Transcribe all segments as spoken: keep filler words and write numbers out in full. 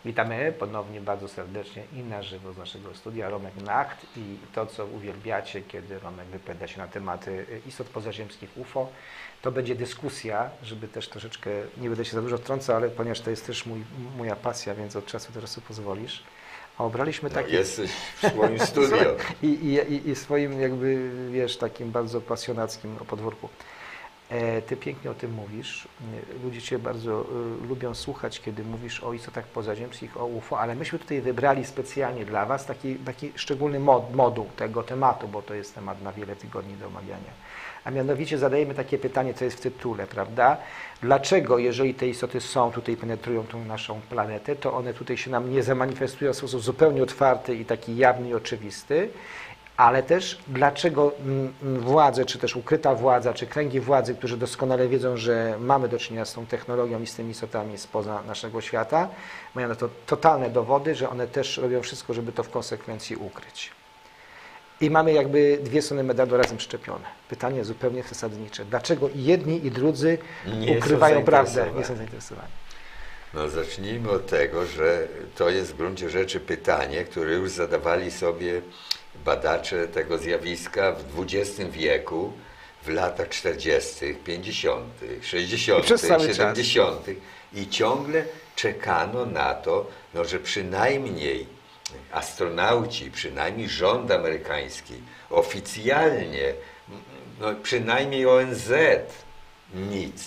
Witamy ponownie bardzo serdecznie i na żywo z naszego studia. Romek Nacht i to, co uwielbiacie, kiedy Romek wypowiada się na tematy istot pozaziemskich U F O. To będzie dyskusja, żeby też troszeczkę, nie będę się za dużo wtrącał, ale ponieważ to jest też mój, moja pasja, więc od czasu do czasu pozwolisz. A obraliśmy no, takie... Jesteś w swoim studio. I, i, I swoim jakby, wiesz, takim bardzo pasjonackim podwórku. Ty pięknie o tym mówisz. Ludzie Cię bardzo y, lubią słuchać, kiedy mówisz o istotach pozaziemskich, o U F O, ale myśmy tutaj wybrali specjalnie dla Was taki, taki szczególny mod, moduł tego tematu, bo to jest temat na wiele tygodni do omawiania. A mianowicie zadajemy takie pytanie, co jest w tytule, prawda? Dlaczego, jeżeli te istoty są tutaj, penetrują tą naszą planetę, to one tutaj się nam nie zamanifestują w sposób zupełnie otwarty i taki jawny i oczywisty, ale też dlaczego władze, czy też ukryta władza, czy kręgi władzy, którzy doskonale wiedzą, że mamy do czynienia z tą technologią i z tymi istotami spoza naszego świata, mają na to totalne dowody, że one też robią wszystko, żeby to w konsekwencji ukryć. I mamy jakby dwie strony medalu razem szczepione. Pytanie zupełnie zasadnicze. Dlaczego i jedni, i drudzy nie ukrywają prawdę, nie są zainteresowani? No zacznijmy od tego, że to jest w gruncie rzeczy pytanie, które już zadawali sobie badacze tego zjawiska w dwudziestym wieku, w latach czterdziestych, pięćdziesiątych, sześćdziesiątych, siedemdziesiątych i ciągle czekano na to, no, że przynajmniej astronauci, przynajmniej rząd amerykański, oficjalnie, no, przynajmniej O N Z, nic.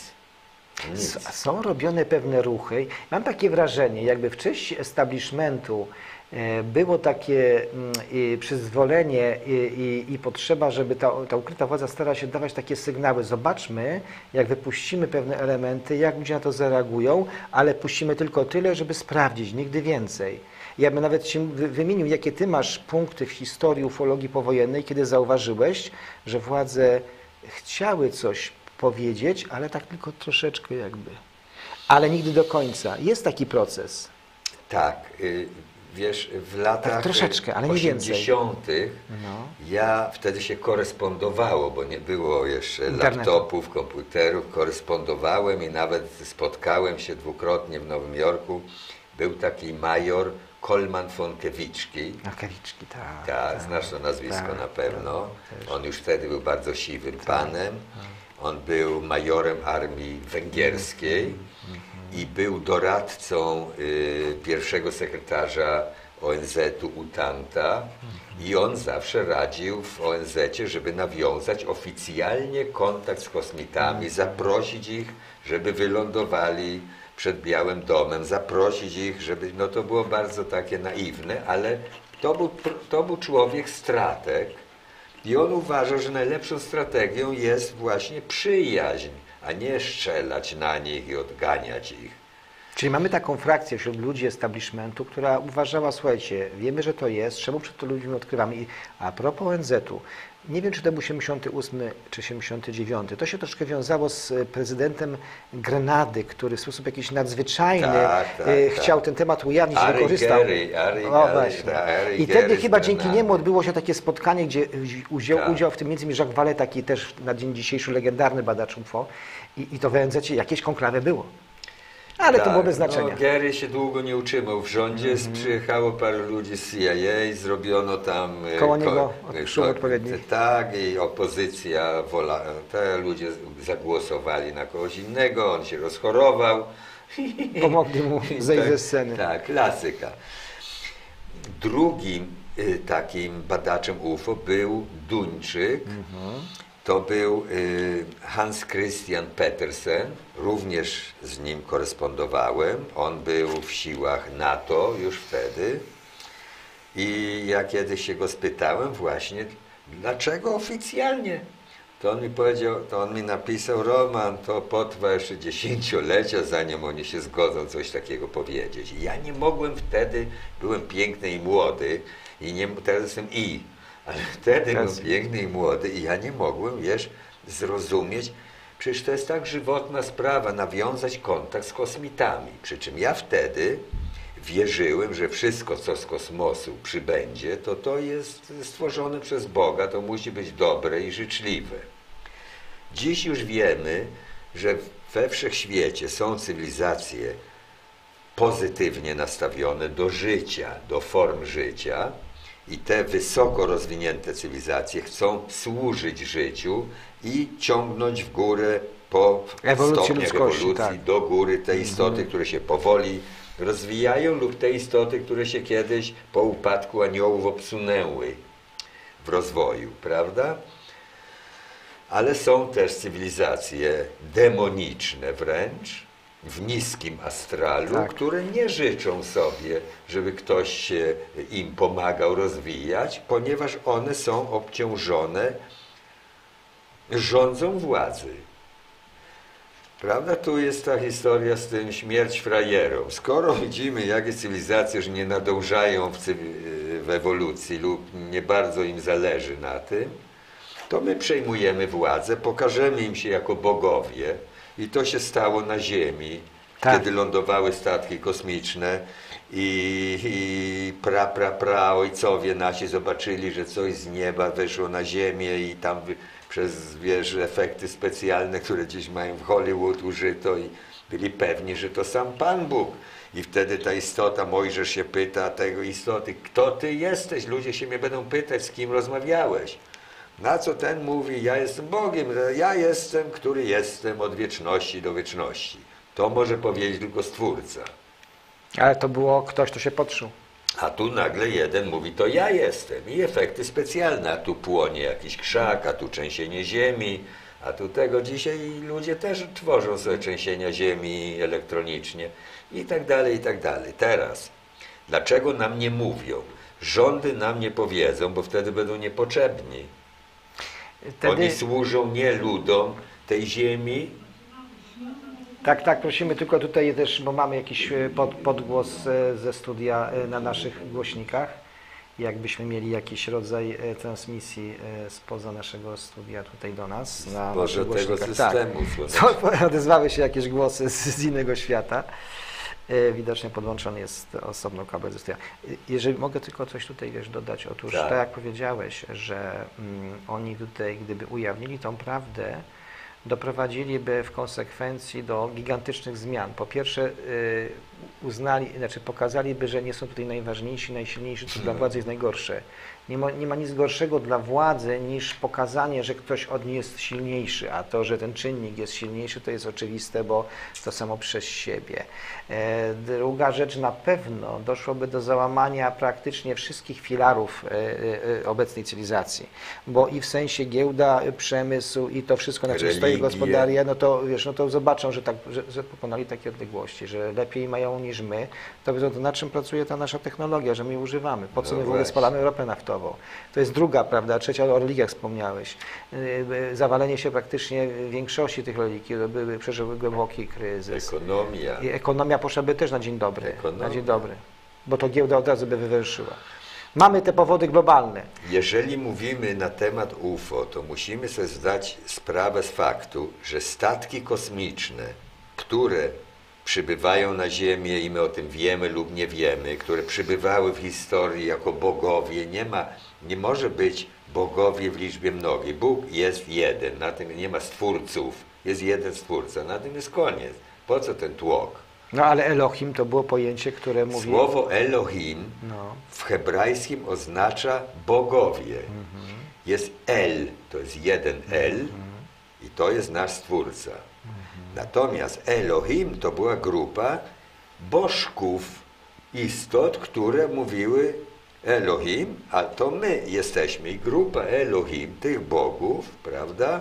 nic. Są robione pewne ruchy. Mam takie wrażenie, jakby w części establishmentu było takie przyzwolenie i, i, i potrzeba, żeby ta, ta ukryta władza starała się dawać takie sygnały. Zobaczmy, jak wypuścimy pewne elementy, jak ludzie na to zareagują, ale puścimy tylko tyle, żeby sprawdzić, nigdy więcej. Ja bym nawet Ci wymienił, jakie Ty masz punkty w historii ufologii powojennej, kiedy zauważyłeś, że władze chciały coś powiedzieć, ale tak tylko troszeczkę jakby. Ale nigdy do końca. Jest taki proces. Tak. Y Wiesz, w latach tak, troszeczkę, ale nie osiemdziesiątych no. ja wtedy się korespondowało, bo nie było jeszcze Internetu. laptopów, komputerów, korespondowałem i nawet spotkałem się dwukrotnie w Nowym Jorku. Był taki major Coleman von Kewiczki. No, Kewiczki, tak. Tak, znasz to nazwisko tak, na pewno. tak, On już wtedy był bardzo siwym tak, panem. tak. On był majorem armii węgierskiej. Mm. I był doradcą y, pierwszego sekretarza O N Z-u Utanta i on zawsze radził w O N Z-cie, żeby nawiązać oficjalnie kontakt z kosmitami, zaprosić ich, żeby wylądowali przed Białym Domem, zaprosić ich, żeby, no to było bardzo takie naiwne, ale to był, to był człowiek strateg i on uważał, że najlepszą strategią jest właśnie przyjaźń, a nie strzelać na nich i odganiać ich. Czyli mamy taką frakcję wśród ludzi establishmentu, która uważała, słuchajcie, wiemy, że to jest, czemu przed to ludźmi odkrywamy. I a propos O N Z-u, nie wiem, czy to był siedemdziesiąty ósmy czy siedemdziesiąty dziewiąty, to się troszkę wiązało z prezydentem Grenady, który w sposób jakiś nadzwyczajny tak, tak, e, tak. chciał ten temat ujawnić i Ari wykorzystał. Gary, Ari o, Gary, właśnie. tak, Ari I Gary wtedy z chyba dzięki Grenady. niemu odbyło się takie spotkanie, gdzie wziął Tak. udział w tym między innymi Jacques Vallée, taki też na dzień dzisiejszy legendarny badacz U F O. I, i to w O N Z-cie jakieś konklawe było. Ale tak, to było bez znaczenia. No, Gary się długo nie utrzymał w rządzie, mm-hmm. przyjechało paru ludzi z C I A, zrobiono tam... Koło niego szum odpowiedni. Tak, i opozycja, wola, te ludzie zagłosowali na kogoś innego, on się rozchorował. Pomogli mu zejść tak, ze sceny. Tak, klasyka. Drugim y, takim badaczem U F O był Duńczyk. Mm-hmm. To był y, Hans Christian Petersen, również z nim korespondowałem. On był w siłach NATO już wtedy. I ja kiedyś się go spytałem właśnie, dlaczego oficjalnie? To on mi powiedział, to on mi napisał, Roman, to potrwa jeszcze dziesięciolecia, zanim oni się zgodzą coś takiego powiedzieć. I ja nie mogłem wtedy, byłem piękny i młody, i nie, teraz jestem i. Ale wtedy był piękny i młody i ja nie mogłem, wiesz, zrozumieć, przecież to jest tak żywotna sprawa, nawiązać kontakt z kosmitami. Przy czym ja wtedy wierzyłem, że wszystko, co z kosmosu przybędzie, to to jest stworzone przez Boga, to musi być dobre i życzliwe. Dziś już wiemy, że we wszechświecie są cywilizacje pozytywnie nastawione do życia, do form życia i te wysoko rozwinięte cywilizacje chcą służyć życiu i ciągnąć w górę po Ewolucji stopniach ludzkości, ewolucji tak. do góry te istoty, Mhm. które się powoli rozwijają lub te istoty, które się kiedyś po upadku aniołów obsunęły w rozwoju, prawda? Ale są też cywilizacje demoniczne wręcz, w niskim astralu, Tak. które nie życzą sobie, żeby ktoś się im pomagał rozwijać, ponieważ one są obciążone rządzą władzy. Prawda? Tu jest ta historia z tym śmierć frajerom. Skoro widzimy, jakie cywilizacje już nie nadążają w, cywi- w ewolucji lub nie bardzo im zależy na tym, to my przejmujemy władzę, pokażemy im się jako bogowie i to się stało na Ziemi, Tak. kiedy lądowały statki kosmiczne i, i pra, pra, pra ojcowie nasi zobaczyli, że coś z nieba wyszło na Ziemię i tam wy, przez, wiesz, efekty specjalne, które gdzieś mają w Hollywood użyto i byli pewni, że to sam Pan Bóg. I wtedy ta istota, Mojżesz się pyta tego istoty, kto ty jesteś? Ludzie się mnie będą pytać, z kim rozmawiałeś. Na co ten mówi, ja jestem Bogiem, ja jestem, który jestem od wieczności do wieczności. To może powiedzieć tylko Stwórca. Ale to było ktoś, kto się podszył. A tu nagle jeden mówi, to ja jestem. I efekty specjalne, a tu płonie jakiś krzak, a tu trzęsienie ziemi, a tu tego. Dzisiaj ludzie też tworzą sobie trzęsienia ziemi elektronicznie i tak dalej, i tak dalej. Teraz, dlaczego nam nie mówią? Rządy nam nie powiedzą, bo wtedy będą niepotrzebni. Wtedy... Oni służą nie ludom tej ziemi. Tak, tak, prosimy tylko tutaj też, bo mamy jakiś pod, podgłos e, ze studia e, na naszych głośnikach. Jakbyśmy mieli jakiś rodzaj e, transmisji e, spoza naszego studia tutaj do nas. Na Spoza naszych tego głośnikach. systemu Tak. Co, odezwały się jakieś głosy z, z innego świata. E, Widocznie podłączony jest osobno kabel ze studia. E, Jeżeli mogę tylko coś tutaj wiesz, dodać. Otóż Tak. tak, jak powiedziałeś, że mm, oni tutaj gdyby ujawnili tą prawdę, doprowadziliby w konsekwencji do gigantycznych zmian. Po pierwsze y, uznali, znaczy pokazaliby, że nie są tutaj najważniejsi, najsilniejsi, co dla władzy jest najgorsze. Nie ma, nie ma nic gorszego dla władzy niż pokazanie, że ktoś od niej jest silniejszy, a to, że ten czynnik jest silniejszy, to jest oczywiste, bo to samo przez siebie. E, druga rzecz, na pewno doszłoby do załamania praktycznie wszystkich filarów e, e, obecnej cywilizacji, bo i w sensie giełda, przemysł i to wszystko, na czym stoi Religie. gospodaria, no to wiesz, no to zobaczą, że, tak, że, że pokonali takie odległości, że lepiej mają niż my, to wiedzą, to na czym pracuje ta nasza technologia, że my ją używamy, po co No my w ogóle właśnie. spalamy ropę naftową. To jest druga, prawda, trzecia, o religiach wspomniałeś. Yy, Zawalenie się praktycznie większości tych religii, były, przeżyły głęboki kryzys. Ekonomia. I ekonomia poszłaby też na dzień dobry, Ekonomia. na dzień dobry, bo to giełda od razu by wywęszyła. Mamy te powody globalne. Jeżeli mówimy na temat U F O, to musimy sobie zdać sprawę z faktu, że statki kosmiczne, które przybywają na Ziemię i my o tym wiemy lub nie wiemy, które przybywały w historii jako bogowie, nie ma, nie może być bogowie w liczbie mnogiej. Bóg jest jeden, na tym nie ma stwórców, jest jeden stwórca, na tym jest koniec. Po co ten tłok? No ale Elohim to było pojęcie, które mówi... Słowo Elohim No. w hebrajskim oznacza bogowie. Jest El, to jest jeden El i to jest nasz Stwórca. Natomiast Elohim to była grupa bożków, istot, które mówiły Elohim, a to my jesteśmy. I grupa Elohim, tych bogów, prawda,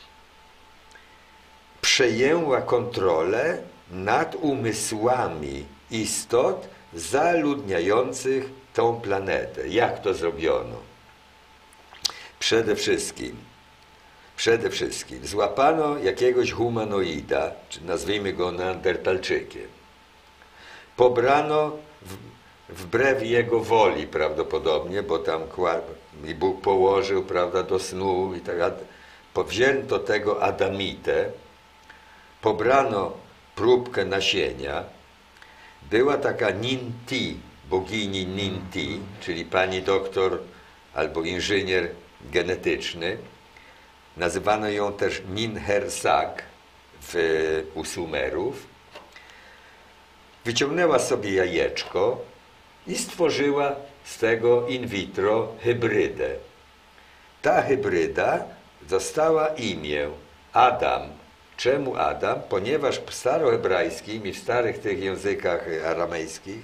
przejęła kontrolę nad umysłami istot zaludniających tą planetę. Jak to zrobiono? Przede wszystkim, przede wszystkim złapano jakiegoś humanoida, czy nazwijmy go Neandertalczykiem. Pobrano w, wbrew jego woli prawdopodobnie, bo tam i Bóg położył, prawda, do snu i tak dalej. Powzięto tego Adamitę, pobrano próbkę nasienia. Była taka Ninti, bogini Ninti, czyli pani doktor albo inżynier genetyczny. Nazywano ją też Ninhersak w, u Sumerów. wyciągnęła sobie jajeczko i stworzyła z tego in vitro hybrydę. Ta hybryda dostała imię Adam. Czemu Adam? Ponieważ w starohebrajskim i w starych tych językach aramejskich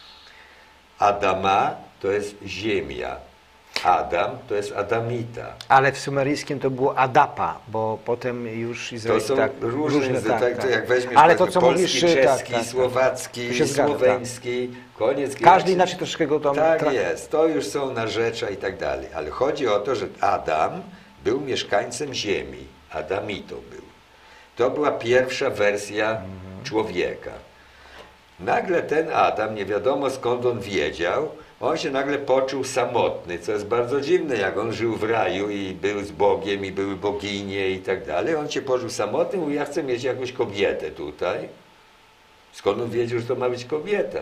Adama to jest ziemia. Adam to jest Adamita. Ale w sumeryjskim to było Adapa, bo potem już To Izrael... są tak, różne, tak, tak, tak. to jak weźmiesz Ale to, powiedzmy, co polski, mówisz, czeski, tak, tak, tak. słowacki, To się zgadza, słoweński, koniec. Każdy jak- inaczej troszkę go tam... Tak tra- jest, to już są narzecza i tak dalej. Ale chodzi o to, że Adam był mieszkańcem ziemi. Adamitą był. To była pierwsza wersja Mhm. człowieka. Nagle ten Adam, nie wiadomo skąd on wiedział, on się nagle poczuł samotny, co jest bardzo dziwne, jak on żył w raju i był z Bogiem i były boginie i tak dalej. On się poczuł samotny, mówi, ja chcę mieć jakąś kobietę tutaj. Skąd on wiedział, że to ma być kobieta?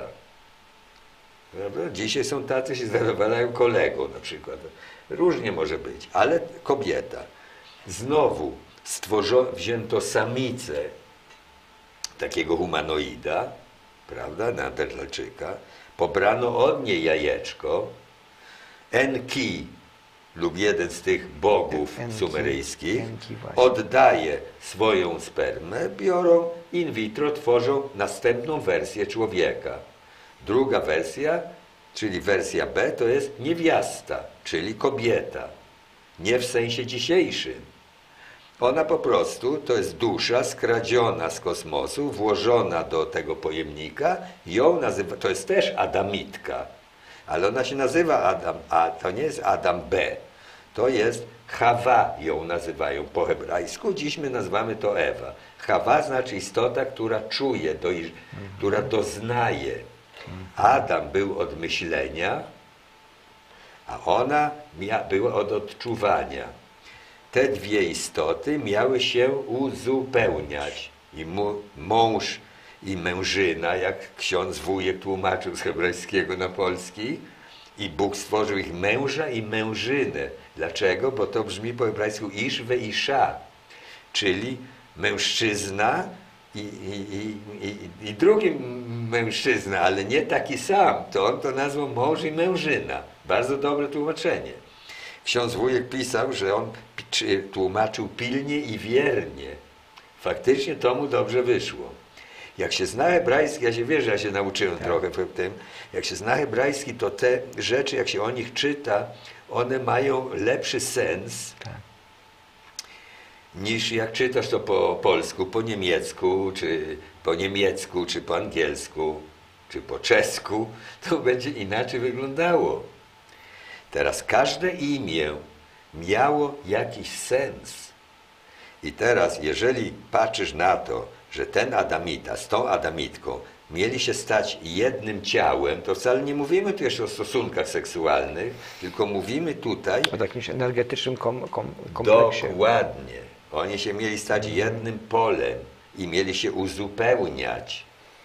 Prawda? Dzisiaj są tacy, się zadowalają kolegą na przykład. Różnie może być, ale kobieta. Znowu stworzono, wzięto samicę takiego humanoida, prawda, Neandertalczyka, pobrano od niej jajeczko, Enki lub jeden z tych bogów Enki, sumeryjskich Enki właśnie. oddaje swoją spermę, biorą in vitro, tworzą następną wersję człowieka. Druga wersja, czyli wersja B, to jest niewiasta, czyli kobieta. Nie w sensie dzisiejszym. Ona po prostu to jest dusza skradziona z kosmosu, włożona do tego pojemnika. Ją nazywa, to jest też Adamitka, ale ona się nazywa Adam, a to nie jest Adam B. To jest Hawa, ją nazywają po hebrajsku. Dziś my nazywamy to Ewa. Hawa znaczy istota, która czuje, doj, która doznaje. Adam był od myślenia, a ona mia, była od odczuwania. Te dwie istoty miały się uzupełniać. I mu, mąż i mężyna, jak ksiądz wujek tłumaczył z hebrajskiego na polski, i Bóg stworzył ich męża i mężynę. Dlaczego? Bo to brzmi po hebrajsku ish ve isha, czyli mężczyzna i, i, i, i, i drugi mężczyzna, ale nie taki sam. To on to nazwał mąż i mężyna. Bardzo dobre tłumaczenie. Ksiądz wujek pisał, że on tłumaczył pilnie i wiernie. Faktycznie to mu dobrze wyszło. Jak się zna hebrajski, ja się wiesz, że ja się nauczyłem tak. trochę w tym, jak się zna hebrajski, to te rzeczy, jak się o nich czyta, one mają lepszy sens, tak. niż jak czytasz to po polsku, po niemiecku, czy po niemiecku, czy po angielsku, czy po czesku, to będzie inaczej wyglądało. Teraz każde imię miało jakiś sens. I teraz, jeżeli patrzysz na to, że ten Adamita z tą Adamitką mieli się stać jednym ciałem, to wcale nie mówimy tu jeszcze o stosunkach seksualnych, tylko mówimy tutaj o jakimś energetycznym kom, kom, kompleksie. Dokładnie. Oni się mieli stać jednym polem i mieli się uzupełniać.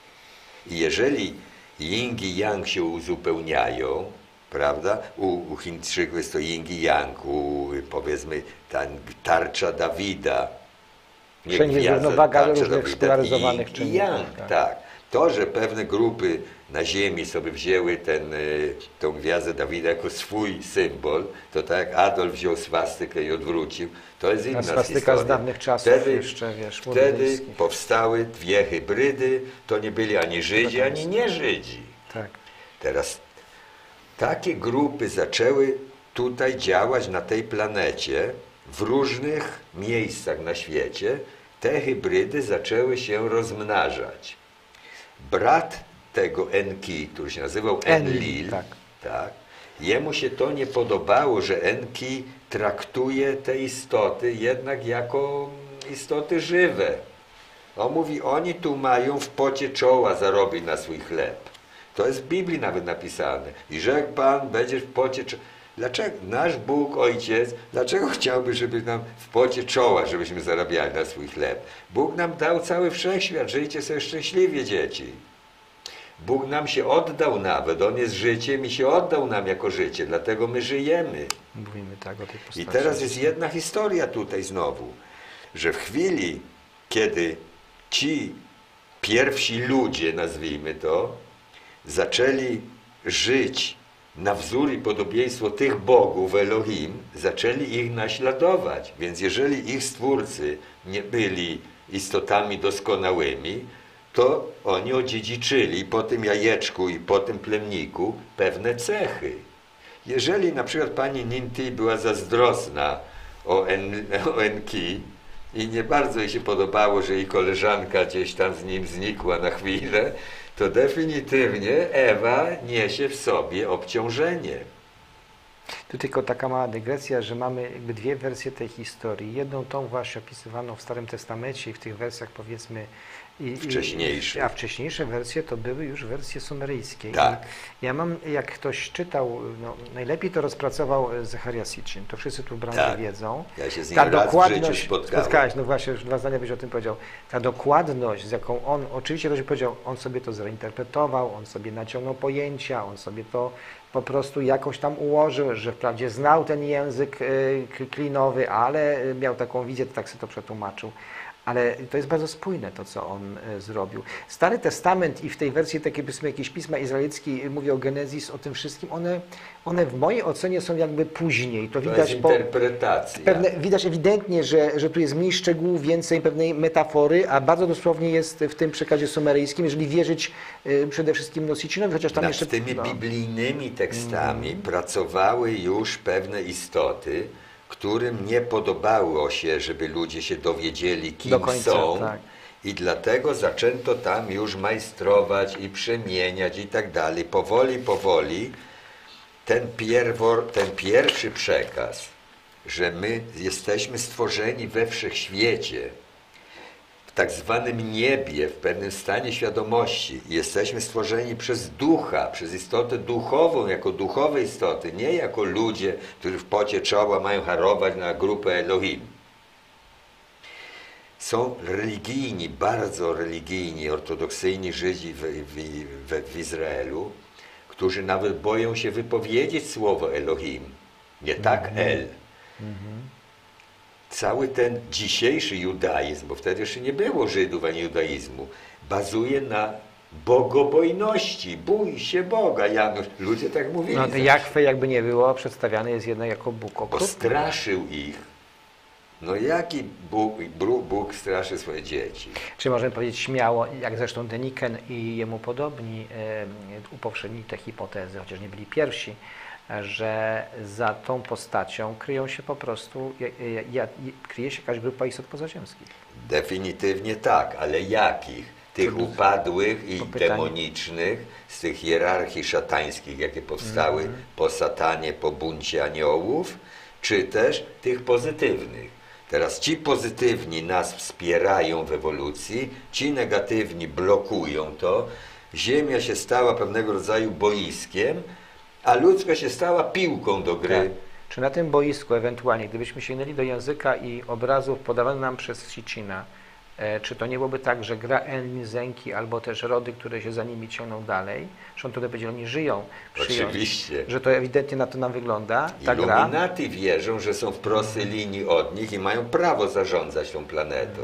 I jeżeli yin i yang się uzupełniają, prawda? U, u Chińczyków jest to yin i yang, u, powiedzmy ta tarcza Dawida. Wszędzie jest równowaga różnych spolaryzowanych czynników. I yang, tak. tak. To, że pewne grupy na ziemi sobie wzięły ten, tą gwiazdę Dawida jako swój symbol, to tak jak Adolf wziął swastykę i odwrócił, to jest inna historia. Swastyka z dawnych czasów wtedy, jeszcze, wiesz, wtedy powstały dwie hybrydy, to nie byli ani Żydzi, ani nie Żydzi. Tak. Teraz takie grupy zaczęły tutaj działać na tej planecie, w różnych miejscach na świecie. Te hybrydy zaczęły się rozmnażać. Brat tego Enki, który się nazywał Enlil, tak. tak, jemu się to nie podobało, że Enki traktuje te istoty jednak jako istoty żywe. On mówi, oni tu mają w pocie czoła zarobić na swój chleb. To jest w Biblii nawet napisane. I rzekł Pan, będziesz w pocie czoła. Dlaczego nasz Bóg, Ojciec, dlaczego chciałby, żeby nam w pocie czoła, żebyśmy zarabiali na swój chleb? Bóg nam dał cały wszechświat, żyjcie sobie szczęśliwie, dzieci. Bóg nam się oddał nawet, On jest życiem i się oddał nam jako życie, dlatego my żyjemy. Mówimy tak o tej postaci. I teraz jest jedna historia tutaj znowu, że w chwili, kiedy ci pierwsi ludzie, nazwijmy to, zaczęli żyć na wzór i podobieństwo tych bogów Elohim, zaczęli ich naśladować. Więc jeżeli ich stwórcy nie byli istotami doskonałymi, to oni odziedziczyli po tym jajeczku i po tym plemniku pewne cechy. Jeżeli na przykład pani Ninti była zazdrosna o, en, o Enki i nie bardzo jej się podobało, że jej koleżanka gdzieś tam z nim znikła na chwilę, to definitywnie Ewa niesie w sobie obciążenie. Tu tylko taka mała dygresja, że mamy jakby dwie wersje tej historii. Jedną tą właśnie opisywaną w Starym Testamencie i w tych wersjach powiedzmy i, Wcześniejsze. I, a wcześniejsze wersje to były już wersje sumeryjskie. Tak. I ja mam, jak ktoś czytał, no, najlepiej to rozpracował Zecharia Sitchin, to wszyscy tu w branży Tak. wiedzą. Ja się z nim Ta raz dokładność, w życiu spotkałem. spotkałeś, no właśnie, już dwa zdania byś o tym powiedział. Ta dokładność, z jaką on, oczywiście to się powiedział, on sobie to zinterpretował, on sobie naciągnął pojęcia, on sobie to po prostu jakoś tam ułożył, że wprawdzie znał ten język y, klinowy, ale miał taką wizję, to tak sobie to przetłumaczył. Ale to jest bardzo spójne to, co on y, zrobił. Stary Testament i w tej wersji takie powiedzmy jakieś pisma izraelickie, mówię o Genezis, o tym wszystkim, one, one w mojej ocenie są jakby później. To, To widać jest po, interpretacja. pewne, widać ewidentnie, że, że tu jest mniej szczegółów, więcej pewnej metafory, a bardzo dosłownie jest w tym przekazie sumeryjskim, jeżeli wierzyć y, przede wszystkim Nosicinowi, chociaż tam Nad jeszcze... tymi no. biblijnymi tekstami mm. pracowały już pewne istoty, którym nie podobało się, żeby ludzie się dowiedzieli, kim Do końca, są. tak. I dlatego zaczęto tam już majstrować i przemieniać i tak dalej. Powoli, powoli ten, pierwor, ten pierwszy przekaz, że my jesteśmy stworzeni we wszechświecie, w tak zwanym niebie, w pewnym stanie świadomości. Jesteśmy stworzeni przez ducha, przez istotę duchową, jako duchowe istoty, nie jako ludzie, którzy w pocie czoła mają harować na grupę Elohim. Są religijni, bardzo religijni, ortodoksyjni Żydzi w, w, w, w Izraelu, którzy nawet boją się wypowiedzieć słowo Elohim. Nie tak Mhm. El. Cały ten dzisiejszy judaizm, bo wtedy jeszcze nie było Żydów ani judaizmu, bazuje na bogobojności. Bój się Boga, Janusz. Ludzie tak mówili. No, to zawsze. Jachwę jakby nie było, przedstawiany jest jednak jako Bóg Bo okrutny. straszył ich. No jaki Bóg, Bóg, Bóg straszy swoje dzieci? Czy możemy powiedzieć śmiało, jak zresztą Deniken i jemu podobni e, upowszechnili te hipotezy, chociaż nie byli pierwsi, że za tą postacią kryją się po prostu, ja, ja, ja, kryje się jakaś grupa istot pozaziemskich. Definitywnie tak, ale jakich? Tych To- upadłych i to pytanie. demonicznych, z tych hierarchii szatańskich, jakie powstały mm. po satanie, po buncie aniołów, czy też tych pozytywnych. Teraz ci pozytywni nas wspierają w ewolucji, ci negatywni blokują to. Ziemia się stała pewnego rodzaju boiskiem, a ludzkość się stała piłką do gry. Tak. Czy na tym boisku ewentualnie, gdybyśmy sięgnęli do języka i obrazów podawanych nam przez Sitchina, e, czy to nie byłoby tak, że gra Enlil, Zenki albo też rody, które się za nimi ciągną dalej, że on tutaj będzie, oni żyją, przyjąć, Oczywiście. że to ewidentnie na to nam wygląda, ta gra. Iluminaty wierzą, że są w prostej linii od nich i mają prawo zarządzać tą planetą.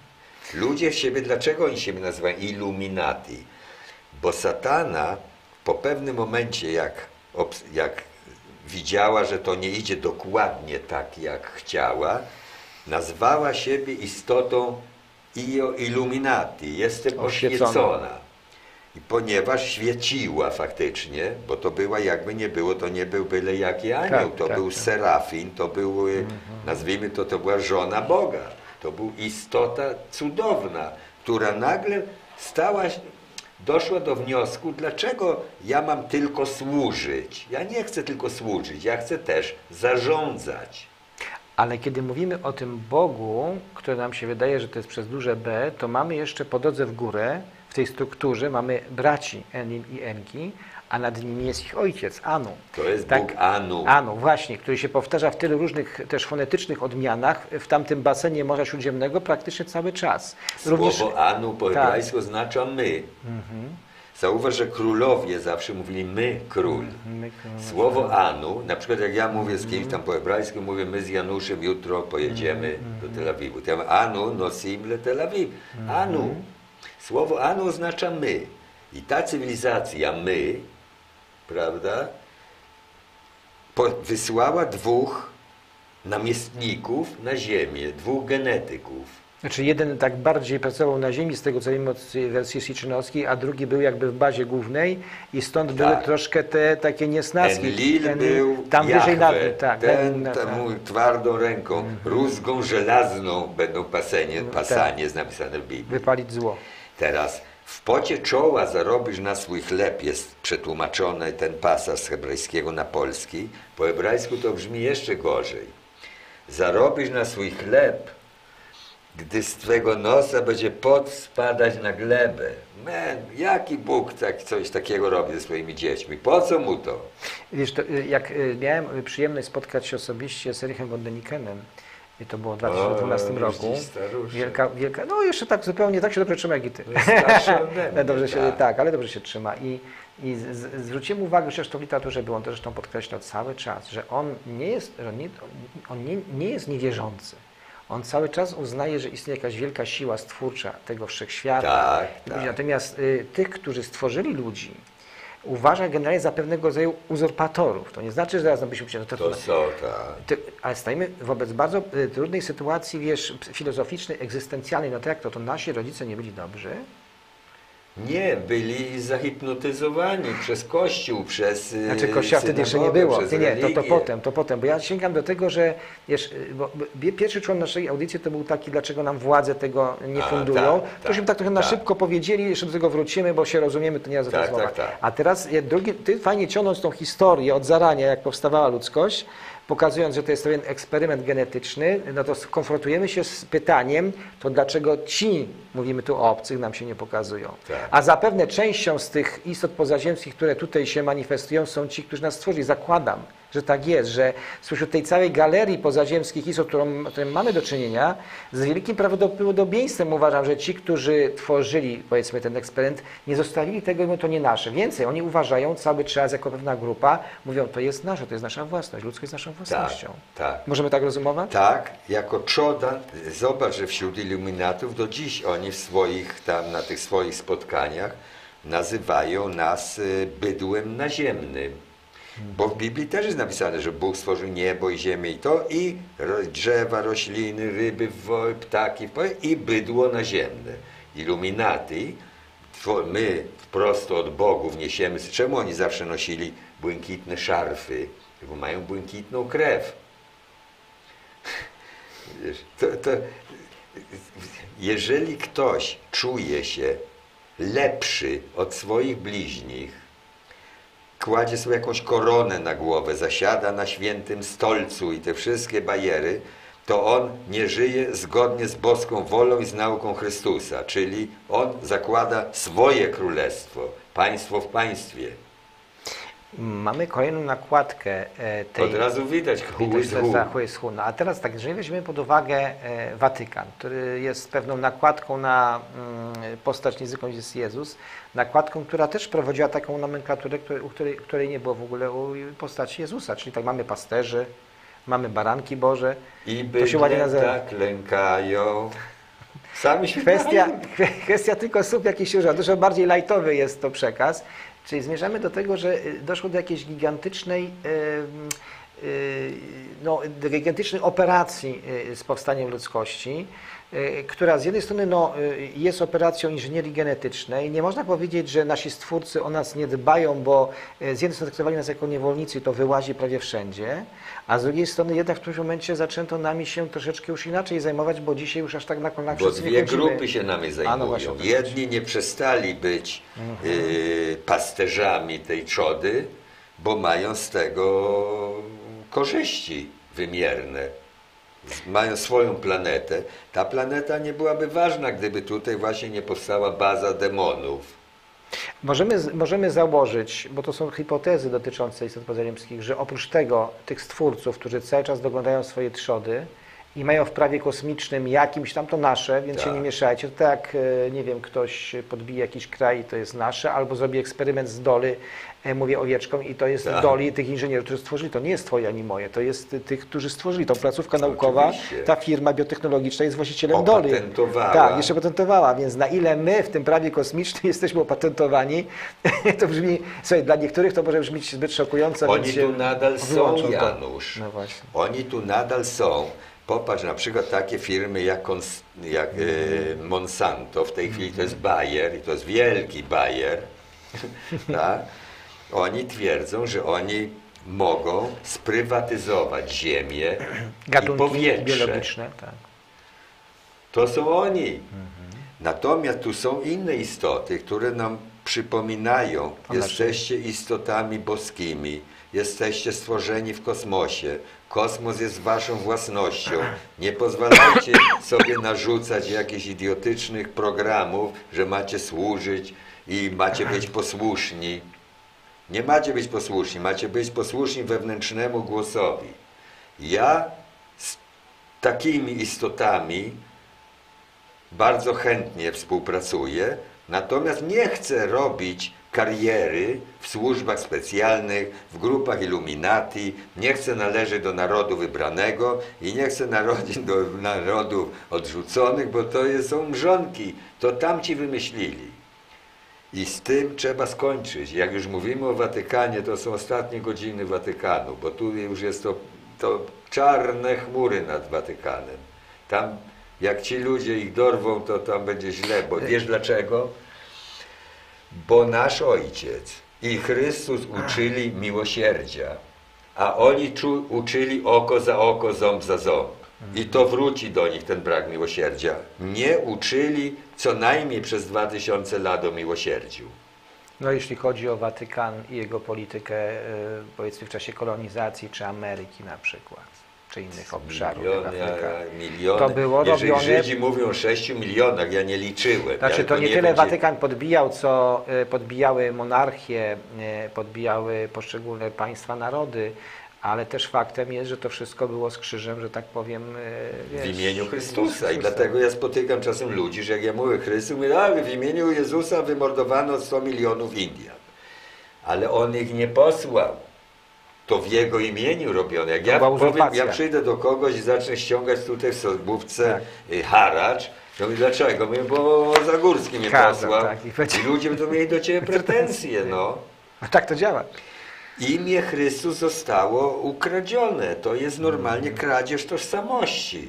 Ludzie siebie, dlaczego oni siebie nazywają Illuminati? Bo Satana po pewnym momencie, jak, jak widziała, że to nie idzie dokładnie tak, jak chciała, nazwała siebie istotą Io Illuminati. Jestem Oświecona. oświecona. I ponieważ świeciła faktycznie, bo to była jakby nie było, to nie był byle jaki anioł, Tak, to tak, był tak. serafin, to był, mhm. nazwijmy to, to była żona Boga. To była istota cudowna, która nagle stała się, doszła do wniosku, dlaczego ja mam tylko służyć. Ja nie chcę tylko służyć, ja chcę też zarządzać. Ale kiedy mówimy o tym Bogu, który nam się wydaje, że to jest przez duże B, to mamy jeszcze po drodze w górę, w tej strukturze mamy braci Enlil i Enki, a nad nimi jest ich ojciec, Anu. To jest Tak, Bóg Anu. Anu, właśnie, który się powtarza w tylu różnych też fonetycznych odmianach w tamtym basenie Morza Śródziemnego praktycznie cały czas. Słowo Anu po tak. hebrajsku oznacza my. Mhm. Zauważ, że królowie zawsze mówili my, król. My- Słowo Anu, na przykład jak ja mówię z kimś tam po hebrajsku, mówię my z Januszem jutro pojedziemy do Tel Awiwu. To ja mówię, Anu nosim le Tel Awiw. Anu, Słowo Anu oznacza my. I ta cywilizacja, my, prawda, po, wysłała dwóch namiestników na ziemię, dwóch genetyków. Znaczy jeden tak bardziej pracował na ziemi, z tego co wiem od wersji Sitchinowskiej, a drugi był jakby w bazie głównej i stąd były Tak. troszkę te takie niesnaski. Enlil Ten- był tam wyżej nad nim, Jahwe, tak. ten na- temu twardą ręką, rózgą żelazną będą pasenie, tak. pasanie jest napisane w Biblii. Wypalić zło. Teraz w pocie czoła zarobisz na swój chleb, jest przetłumaczony ten pasaż z hebrajskiego na polski. Po hebrajsku to brzmi jeszcze gorzej. Zarobisz na swój chleb, gdy z twego nosa będzie pot spadać na glebę. Men, jaki Bóg tak, coś takiego robi ze swoimi dziećmi? Po co mu to? Wiesz, to, y, jak y, miałem przyjemność spotkać się osobiście z Erichem von Denikenem, i to było w dwa tysiące dwunastym O, roku. widzisz, staruszek. Wielka, wielka, no jeszcze tak zupełnie, tak się dobrze trzyma jak i ty. Starszy ode mnie, dobrze się, tak. tak, ale dobrze się trzyma. I, i z, z, zwróciłem uwagę, zresztą w literaturze był on to zresztą podkreślał cały czas, że on nie jest, że on nie, on nie, nie jest niewierzący. On cały czas uznaje, że istnieje jakaś wielka siła stwórcza tego wszechświata. Tak, tak. Natomiast y, tych, którzy stworzyli ludzi, uważa generalnie za pewnego rodzaju uzurpatorów. To nie znaczy, że zaraz no byśmy się... To, To są, tak. ty, ale stajemy wobec bardzo y, trudnej sytuacji, wiesz, filozoficznej, egzystencjalnej. No to jak to, to nasi rodzice nie byli dobrzy? Nie, byli zahipnotyzowani przez Kościół, przez yy, Znaczy Kościoła wtedy jeszcze nie synagogę, było. przez Nie, nie, to, to religię. potem, to potem. Bo ja sięgam do tego, że wiesz, bo bo pierwszy człon naszej audycji to był taki, dlaczego nam władze tego nie A, fundują. tak, Tośmy tak, tak trochę na tak. szybko powiedzieli, jeszcze do tego wrócimy, bo się rozumiemy, to nie jest Tak, rozmowa. tak, tak. A teraz ja, drugi, ty fajnie ciągnąc tą historię od zarania, jak powstawała ludzkość, pokazując, że to jest pewien eksperyment genetyczny, no to konfrontujemy się z pytaniem, to dlaczego ci, mówimy tu o obcych, nam się nie pokazują. Tak. A zapewne częścią z tych istot pozaziemskich, które tutaj się manifestują, są ci, którzy nas stworzyli. Zakładam, że tak jest, że spośród tej całej galerii pozaziemskich istot, którą, którym mamy do czynienia, z wielkim prawdopodobieństwem uważam, że ci, którzy tworzyli, powiedzmy, ten eksperyment, nie zostawili tego i mówią, to nie nasze. Więcej, oni uważają cały czas jako pewna grupa, mówią, to jest nasze, to jest nasza własność, ludzkość jest naszą własnością. Tak, tak. Możemy tak rozumować? Tak, jako czoda, zobacz, że wśród iluminatów do dziś oni w swoich, tam na tych swoich spotkaniach nazywają nas y, bydłem naziemnym. Bo w Biblii też jest napisane, że Bóg stworzył niebo i ziemię i to, i ro- drzewa, rośliny, ryby, wo- ptaki w powietrzu i bydło naziemne. Illuminati, two- my prosto od bogów niesiemy, czemu oni zawsze nosili błękitne szarfy? Bo mają błękitną krew. Wiesz, to, to, jeżeli ktoś czuje się lepszy od swoich bliźnich, kładzie sobie jakąś koronę na głowę, zasiada na świętym stolcu i te wszystkie bajery, to on nie żyje zgodnie z boską wolą i z nauką Chrystusa, czyli on zakłada swoje królestwo, państwo w państwie. Mamy kolejną nakładkę e, tej... Od razu widać chuj z hu. No, a teraz tak, jeżeli weźmiemy pod uwagę e, Watykan, który jest pewną nakładką na mm, postać niezwykłą, jest Jezus, nakładką, która też prowadziła taką nomenklaturę, której, u której, której nie było w ogóle u postaci Jezusa, czyli tak mamy pasterzy, mamy baranki Boże. I To się ładnie bydlę nazywa. tak lękają. Sami się Kwestia, kwestia tylko słów jakichś używa. Dużo bardziej lajtowy jest to przekaz. Czyli zmierzamy do tego, że doszło do jakiejś gigantycznej, yy, yy, no, do gigantycznej operacji yy, z powstaniem ludzkości, yy, która z jednej strony no, yy, jest operacją inżynierii genetycznej. Nie można powiedzieć, że nasi stwórcy o nas nie dbają, bo yy, z jednej strony traktowali nas jako niewolnicy i to wyłazi prawie wszędzie, a z drugiej strony jednak w którymś momencie zaczęto nami się troszeczkę już inaczej zajmować, bo dzisiaj już aż tak na kolanach Bo wszyscy dwie nie chodzimy. grupy się nami A, zajmują. no właśnie, o to Jedni nie przestali być Mhm. y, pasterzami tej trzody, bo mają z tego korzyści wymierne. Z- Mają swoją planetę. Ta planeta nie byłaby ważna, gdyby tutaj właśnie nie powstała baza demonów. Możemy, z- możemy założyć, bo to są hipotezy dotyczące istot pozaziemskich, że oprócz tego tych stwórców, którzy cały czas doglądają swoje trzody i mają w prawie kosmicznym jakimś tam, to nasze, więc Tak. się nie mieszajcie. To tak, e, nie wiem, ktoś podbije jakiś kraj i to jest nasze, albo zrobi eksperyment z doli, e, mówię owieczkom, i to jest Tak. doli tych inżynierów, którzy stworzyli. To nie jest twoje ani moje, to jest tych, którzy stworzyli tą placówka naukowa. Oczywiście. Ta firma biotechnologiczna jest właścicielem doli. Opatentowała. Tak, jeszcze patentowała, więc na ile my w tym prawie kosmicznym jesteśmy opatentowani, to brzmi, słuchaj, dla niektórych to może brzmieć zbyt szokująco. Oni więc się tu nadal są, wyłączą to. Janusz. No właśnie. Oni tu nadal są. Popatrz, na przykład takie firmy jak, Kons- jak e, Monsanto, w tej chwili to jest Bayer i to jest wielki Bayer, tak? Oni twierdzą, że oni mogą sprywatyzować ziemię i Gatunki powietrze. biologiczne, tak. To są oni. Natomiast tu są inne istoty, które nam przypominają, To znaczy? jesteście istotami boskimi, jesteście stworzeni w kosmosie, kosmos jest waszą własnością, nie pozwalajcie sobie narzucać jakichś idiotycznych programów, że macie służyć i macie być posłuszni. Nie macie być posłuszni, macie być posłuszni wewnętrznemu głosowi. Ja z takimi istotami bardzo chętnie współpracuję, natomiast nie chcę robić kariery w służbach specjalnych, w grupach Illuminati, nie chcę należeć do narodu wybranego i nie chcę narodzić do narodów odrzuconych, bo to jest- są mrzonki, to tamci wymyślili. I z tym trzeba skończyć. Jak już mówimy o Watykanie, to są ostatnie godziny Watykanu, bo tu już jest to, to czarne chmury nad Watykanem. Tam, jak ci ludzie ich dorwą, to tam będzie źle, bo wiesz dlaczego? Bo nasz Ojciec i Chrystus uczyli miłosierdzia, a oni czu, uczyli oko za oko, ząb za ząb. I to wróci do nich ten brak miłosierdzia. Nie uczyli co najmniej przez dwa tysiące lat o miłosierdziu. No jeśli chodzi o Watykan i jego politykę, e, powiedzmy w czasie kolonizacji, czy Ameryki na przykład, czy innych obszarów Miliony, Afryka. a- miliony. To było Jeżeli robione- Żydzi mówią o sześciu milionach, ja nie liczyłem. Znaczy ja to nie tyle będzie- Watykan podbijał, co e, podbijały monarchie, e, podbijały poszczególne państwa, narody, ale też faktem jest, że to wszystko było z krzyżem, że tak powiem, e, W wiesz, imieniu Chrystusa. I Chrystusa. dlatego ja spotykam czasem ludzi, że jak ja mówię Chrystus, mówię, a w imieniu Jezusa wymordowano sto milionów Indian. Ale On ich nie posłał. To w Jego imieniu robione. Jak To ja była powiem, uzurpacja. ja przyjdę do kogoś i zacznę ściągać tutaj w sobówce Tak. y, haracz, to mówię, dlaczego? Mówię, bo Zagórski mnie Kazał, posłał. tak, i będzie- I ludzie będą mieli do Ciebie pretensje, no. No tak to działa. Imię Chrystus zostało ukradzione. To jest normalnie kradzież tożsamości.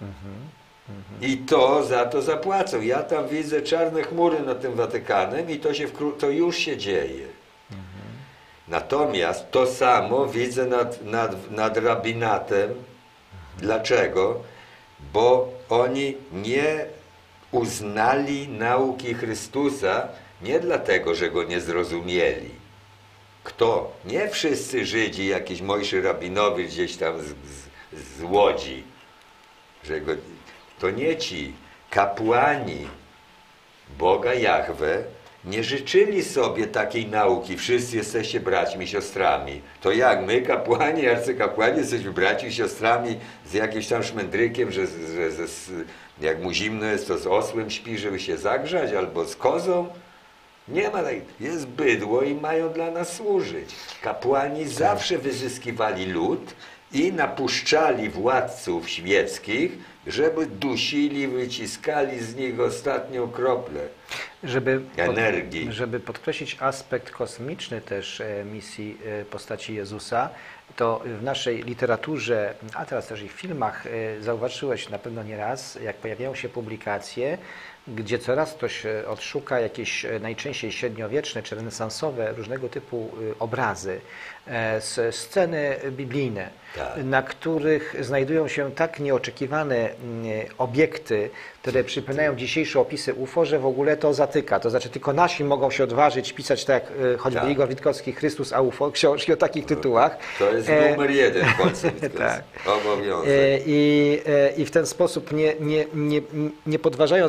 I to za to zapłacą. Ja tam widzę czarne chmury nad tym Watykanem i to, się wkró- to już się dzieje. Natomiast to samo widzę nad, nad, nad rabinatem. Dlaczego? Bo oni nie uznali nauki Chrystusa nie dlatego, że go nie zrozumieli. Kto? Nie wszyscy Żydzi, jakiś Mojszy rabinowie gdzieś tam z, z, z Łodzi. Że go, to nie ci kapłani Boga Jahwe nie życzyli sobie takiej nauki. Wszyscy jesteście braćmi i siostrami. To jak my, kapłani, arcykapłani, jesteśmy braćmi i siostrami z jakimś tam szmendrykiem, że, że, że, że jak mu zimno jest, to z osłem śpi, żeby się zagrzać, albo z kozą. Nie ma tak. Jest bydło i mają dla nas służyć. Kapłani zawsze wyzyskiwali lud i napuszczali władców świeckich, żeby dusili, wyciskali z nich ostatnią kroplę Żeby, energii. Pod, żeby podkreślić aspekt kosmiczny też e, misji e, postaci Jezusa, to w naszej literaturze, a teraz też i w filmach, e, zauważyłeś na pewno nie raz, jak pojawiają się publikacje, gdzie coraz ktoś e, odszuka jakieś e, najczęściej średniowieczne czy renesansowe różnego typu e, obrazy, e, s- sceny biblijne, Tak. na których znajdują się tak nieoczekiwane mm, obiekty, które przypominają dzisiejsze opisy U F O, że w ogóle to zatyka. To znaczy tylko nasi mogą się odważyć pisać tak jak e, choćby Tak. Igor Witkowski, Chrystus a U F O, książki o takich tytułach. To jest E, numer jeden w Polsce. tak. Obowiązek. E, I, e, I w ten sposób nie, nie, nie, nie podważając tak tytułu,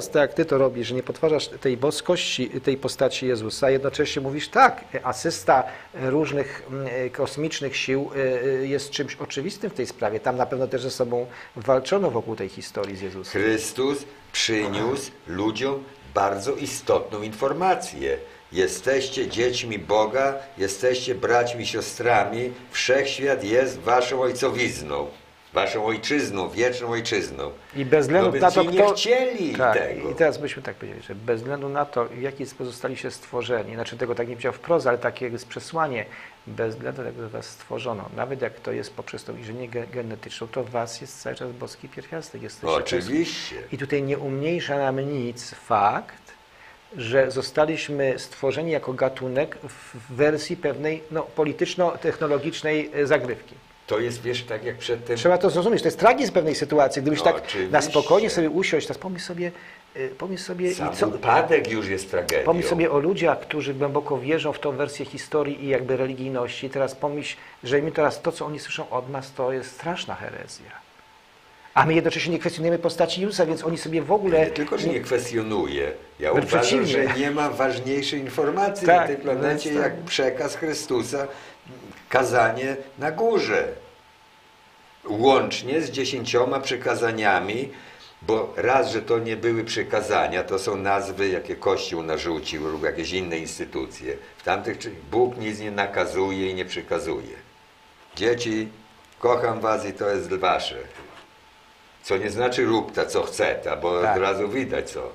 to robisz, że nie podważasz tej boskości, tej postaci Jezusa, a jednocześnie mówisz tak, asysta różnych mm, kosmicznych sił y, jest czymś oczywistym w tej sprawie. Tam na pewno też ze sobą walczono wokół tej historii z Jezusem. Chrystus przyniósł ludziom bardzo istotną informację. Jesteście dziećmi Boga, jesteście braćmi, siostrami, wszechświat jest waszą ojcowizną, waszą ojczyzną, wieczną ojczyzną. I bez względu no na to, ci kto... nie chcieli tak, tego. I teraz byśmy tak powiedzieli, że bez względu na to, w jaki sposób zostaliście stworzeni, znaczy tego tak nie powiedział wprost, ale takie jest przesłanie, bez względu na to, jak was stworzono, nawet jak to jest poprzez tą inżynierię ge- genetyczną, to w was jest cały czas boski pierwiastek. Jesteście Oczywiście. I tutaj nie umniejsza nam nic fakt, że zostaliśmy stworzeni jako gatunek w wersji pewnej no, polityczno-technologicznej zagrywki. To jest, wiesz, tak jak przedtem... Trzeba to zrozumieć. To jest tragizm pewnej sytuacji. Gdybyś No, tak oczywiście. na spokojnie sobie usiąść, teraz pomyśl sobie, y, pomyśl sobie, Sam i co, upadek już jest tragedią. pomyśl sobie o ludziach, którzy głęboko wierzą w tą wersję historii i jakby religijności. Teraz pomyśl, że my teraz to, co oni słyszą od nas, to jest straszna herezja. A my jednocześnie nie kwestionujemy postaci Jezusa, więc oni sobie w ogóle... Nie tylko, że nie kwestionuje. Ja Wręcz uważam, przeciwnie. że nie ma ważniejszej informacji Tak, na tej planecie, więc tak. jak przekaz Chrystusa, kazanie na górze. Łącznie z dziesięcioma przykazaniami, bo raz, że to nie były przykazania, to są nazwy, jakie Kościół narzucił lub jakieś inne instytucje. W tamtych czy Bóg nic nie nakazuje i nie przykazuje. Dzieci, kocham was i to jest wasze. Co nie znaczy rób ta, co chce ta, bo Tak. od razu widać co.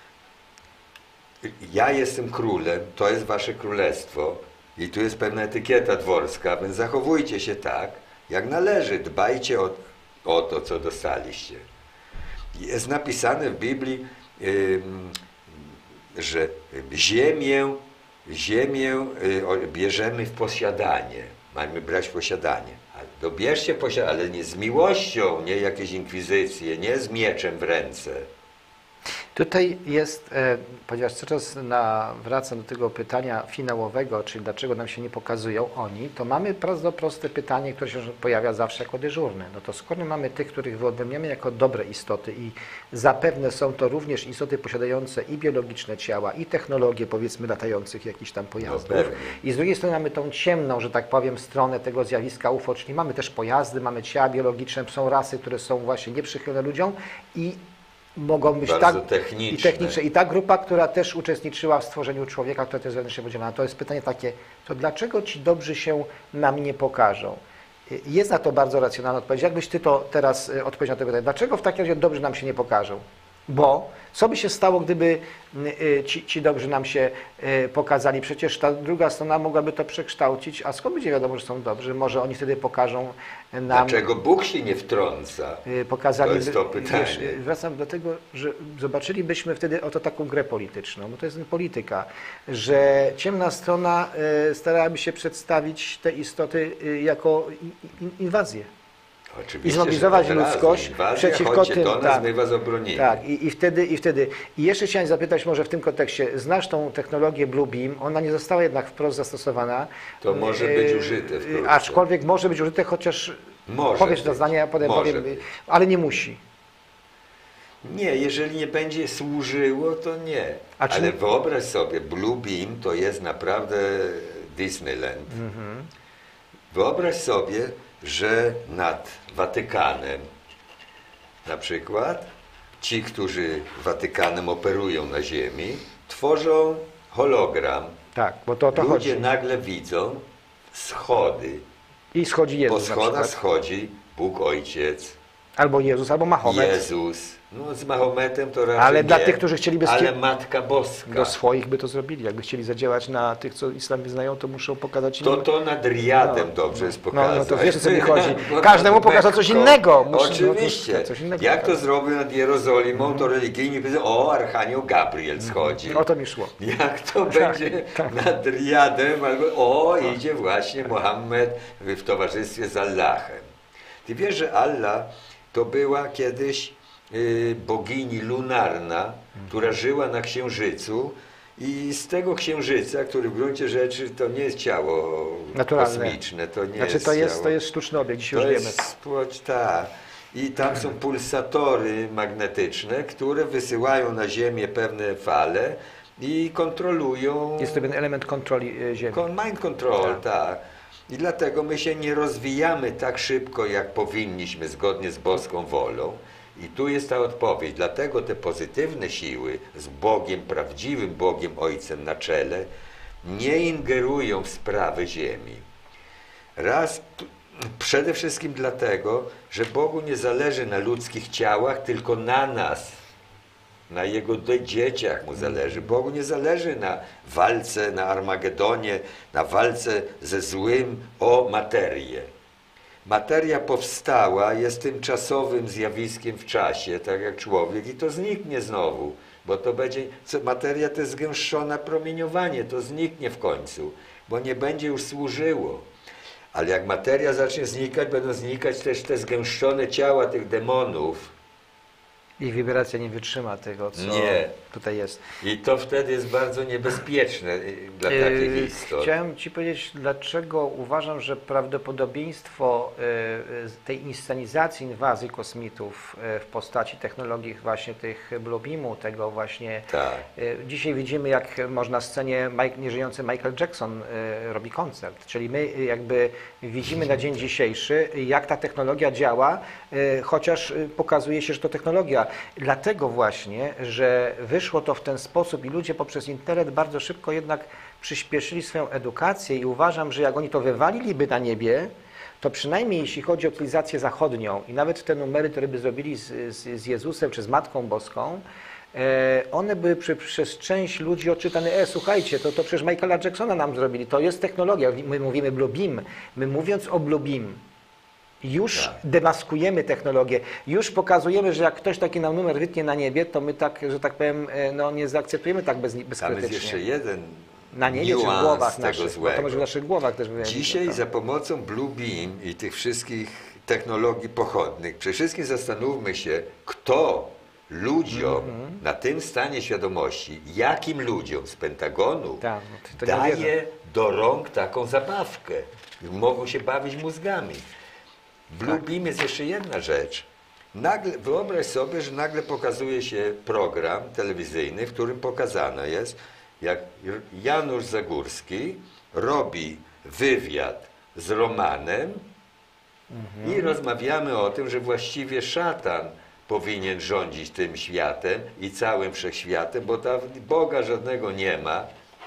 Ja jestem królem, to jest wasze królestwo i tu jest pewna etykieta dworska, więc zachowujcie się tak, jak należy. Dbajcie o, o to, co dostaliście. Jest napisane w Biblii, ym, że ziemię, ziemię y, bierzemy w posiadanie. Mamy brać w posiadanie. A dobierzcie posiadanie, ale nie z miłością, nie jakieś inkwizycje, nie z mieczem w ręce. Tutaj jest, e, ponieważ cały czas na, wracam do tego pytania finałowego, czyli dlaczego nam się nie pokazują oni, to mamy bardzo proste pytanie, które się pojawia zawsze jako dyżurne. No to skoro mamy tych, których wyodrębniamy jako dobre istoty i zapewne są to również istoty posiadające i biologiczne ciała, i technologie, powiedzmy, latających jakichś tam pojazdów. No pewnie. I z drugiej strony mamy tą ciemną, że tak powiem, stronę tego zjawiska U F O, czyli mamy też pojazdy, mamy ciała biologiczne, są rasy, które są właśnie nieprzychylne ludziom i mogą być Bardzo tak techniczne. i techniczne. I ta grupa, która też uczestniczyła w stworzeniu człowieka, która też wewnętrznie podzielona, to jest pytanie takie, to dlaczego ci dobrzy się nam nie pokażą? Jest na to bardzo racjonalna odpowiedź. Jakbyś ty to teraz y, odpowiedział na to pytanie, dlaczego w takim razie dobrzy nam się nie pokażą? Bo co by się stało, gdyby y, ci, ci dobrzy nam się y, pokazali? Przecież ta druga strona mogłaby to przekształcić, a skąd będzie wiadomo, że są dobrzy? Może oni wtedy pokażą nam... Dlaczego Bóg się nie wtrąca? y, Pokazali, To jest to pytanie. Wiesz, y, wracam do tego, że zobaczylibyśmy wtedy oto taką grę polityczną, bo to jest polityka, że ciemna strona y, starałaby się przedstawić te istoty y, jako i- i- inwazję. Oczywiście, I zmobilizować że od razu ludzkość inwazja, przeciwko chodźcie tym. do nas, tak, my was obronimy. tak. I, i wtedy, i wtedy. I jeszcze chciałem zapytać może w tym kontekście, znasz tą technologię Blue Beam, ona nie została jednak wprost zastosowana. To może E, być użyte wkrótce. Aczkolwiek może być użyte, chociaż Może powiesz to być. zdanie, ja potem Może powiem, być. ale nie musi. Nie, jeżeli nie będzie służyło, to nie. A czy- Ale wyobraź sobie, Blue Beam to jest naprawdę Disneyland. Mhm. Wyobraź sobie, że nad Watykanem na przykład ci, którzy Watykanem operują na ziemi, tworzą hologram. Tak, bo to o to Ludzie chodzi. nagle widzą schody. I schodzi Po Jezus na schodach przykład. schodzi Bóg Ojciec, Albo Jezus, albo Mahomet. Jezus. No z Mahometem to raczej Ale nie, dla tych, którzy chcieliby ale skie- Matka Boska. Do swoich by to zrobili. Jakby chcieli zadziałać na tych, co islam wyznają, to muszą pokazać To innym. to nad Riadem No, dobrze jest no, pokazać. no to wiesz, o co mi chodzi. Bo Każdemu nad pokazał coś Mekką. innego. Muszę- Oczywiście. no to coś innego Jak to pokazać. zrobił nad Jerozolimą, to religijni powiedzą, o, Archanioł Gabriel schodzi. O to mi szło. Jak to Tak, będzie tak. nad Riadem, albo o, idzie właśnie Mohammed w towarzystwie z Allahem. Ty wiesz, że Allah to była kiedyś y, bogini lunarna, która żyła na Księżycu i z tego Księżyca, który w gruncie rzeczy to nie jest ciało Naturalne. kosmiczne, to nie Znaczy jest to jest, ciało. to jest sztuczny obiekt, dzisiaj To już wiemy. jest płoć, ta. i tam są pulsatory magnetyczne, które wysyłają na Ziemię pewne fale i kontrolują... Jest to pewien element kontroli e, Ziemi. Con- Mind control, Tak. tak. I dlatego my się nie rozwijamy tak szybko, jak powinniśmy, zgodnie z boską wolą. I tu jest ta odpowiedź. Dlatego te pozytywne siły z Bogiem, prawdziwym Bogiem Ojcem na czele, nie ingerują w sprawy Ziemi. Raz, p- przede wszystkim dlatego, że Bogu nie zależy na ludzkich ciałach, tylko na nas. Na Jego de- dzieciach Mu zależy. Bogu nie zależy na walce, na Armagedonie, na walce ze złym o materię. Materia powstała, jest tymczasowym zjawiskiem w czasie, tak jak człowiek, i to zniknie znowu, bo to będzie, co, materia to jest zgęszczone promieniowanie, to zniknie w końcu, bo nie będzie już służyło. Ale jak materia zacznie znikać, będą znikać też te zgęszczone ciała tych demonów. Ich wibracja nie wytrzyma tego, co Nie. tutaj jest. I to wtedy jest bardzo niebezpieczne y, dla Yy, takich istot. Chciałem Ci powiedzieć, dlaczego uważam, że prawdopodobieństwo yy, tej inscenizacji inwazji kosmitów yy, w postaci technologii właśnie tych Bluebeamu, tego właśnie... Tak. Yy, Dzisiaj widzimy, jak może na scenie Mike, nieżyjący Michael Jackson yy, robi koncert. Czyli my yy, jakby widzimy na dzień dzisiejszy, jak ta technologia działa, yy, chociaż yy, pokazuje się, że to technologia. Dlatego właśnie, że wyszło to w ten sposób i ludzie poprzez internet bardzo szybko jednak przyspieszyli swoją edukację i uważam, że jak oni to wywaliliby na niebie, to przynajmniej jeśli chodzi o cywilizację zachodnią i nawet te numery, które by zrobili z, z, z Jezusem czy z Matką Boską, e, one były przy, przez część ludzi odczytane, e, słuchajcie, to, to przecież Michaela Jacksona nam zrobili, to jest technologia, my mówimy Bluebeam, my mówiąc o Bluebeam, już Tak. demaskujemy technologię, już pokazujemy, że jak ktoś taki nam numer wytnie na niebie, to my tak, że tak powiem, e, no nie zaakceptujemy tak bez, Tam jest bezkrytycznie. jeszcze jeden Na niebie czy w niuans głowach tego naszych, bo złego. to może w naszych głowach też wyjaśnić. Dzisiaj za pomocą Bluebeam i tych wszystkich technologii pochodnych, przede wszystkim zastanówmy się, kto ludziom Mhm. na tym stanie świadomości, jakim ludziom z Pentagonu Tak, no to- to nie wierzę. daje do rąk taką zabawkę. Mogą się bawić mózgami. Bluebeam jest jeszcze jedna rzecz. Nagle, wyobraź sobie, że nagle pokazuje się program telewizyjny, w którym pokazano jest, jak Janusz Zagórski robi wywiad z Romanem i rozmawiamy o tym, że właściwie szatan powinien rządzić tym światem i całym wszechświatem, bo tam Boga żadnego nie ma.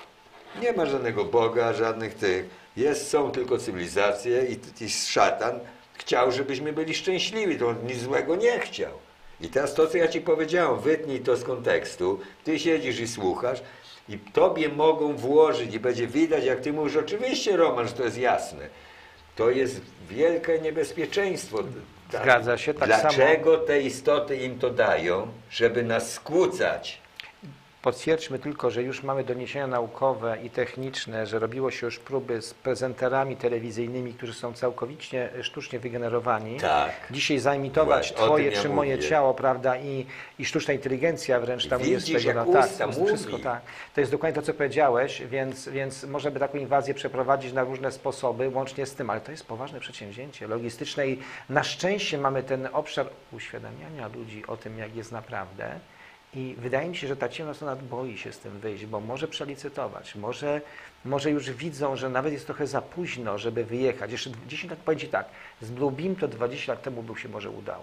Nie ma żadnego Boga, żadnych tych. Jest, są tylko cywilizacje i, i szatan chciał, żebyśmy byli szczęśliwi, to on nic złego nie chciał. I teraz to, co ja Ci powiedziałem, wytnij to z kontekstu, Ty siedzisz i słuchasz i Tobie mogą włożyć i będzie widać, jak Ty mówisz, oczywiście Roman, że to jest jasne. To jest wielkie niebezpieczeństwo. Tak. Zgadza się, tak Dlaczego te istoty im to dają? Żeby nas skłócać. Potwierdźmy tylko, że już mamy doniesienia naukowe i techniczne, że robiło się już próby z prezenterami telewizyjnymi, którzy są całkowicie sztucznie wygenerowani. Tak. Dzisiaj zaimitować Właśnie, o Twoje tym ja czy moje mówię. ciało, prawda, i, i sztuczna inteligencja wręcz tam jest Widzisz, tego, jak no, tak, usta ust- mówi. wszystko, tak. To jest dokładnie to, co powiedziałeś, więc, więc można by taką inwazję przeprowadzić na różne sposoby, łącznie z tym, ale to jest poważne przedsięwzięcie logistyczne i na szczęście mamy ten obszar uświadamiania ludzi o tym, jak jest naprawdę. I wydaje mi się, że ta ciemna strona boi się z tym wyjść, bo może przelicytować, może, może już widzą, że nawet jest trochę za późno, żeby wyjechać. Jeszcze dziesięć lat, powiem Ci tak, z Bluebeam to dwadzieścia lat temu by się może udało.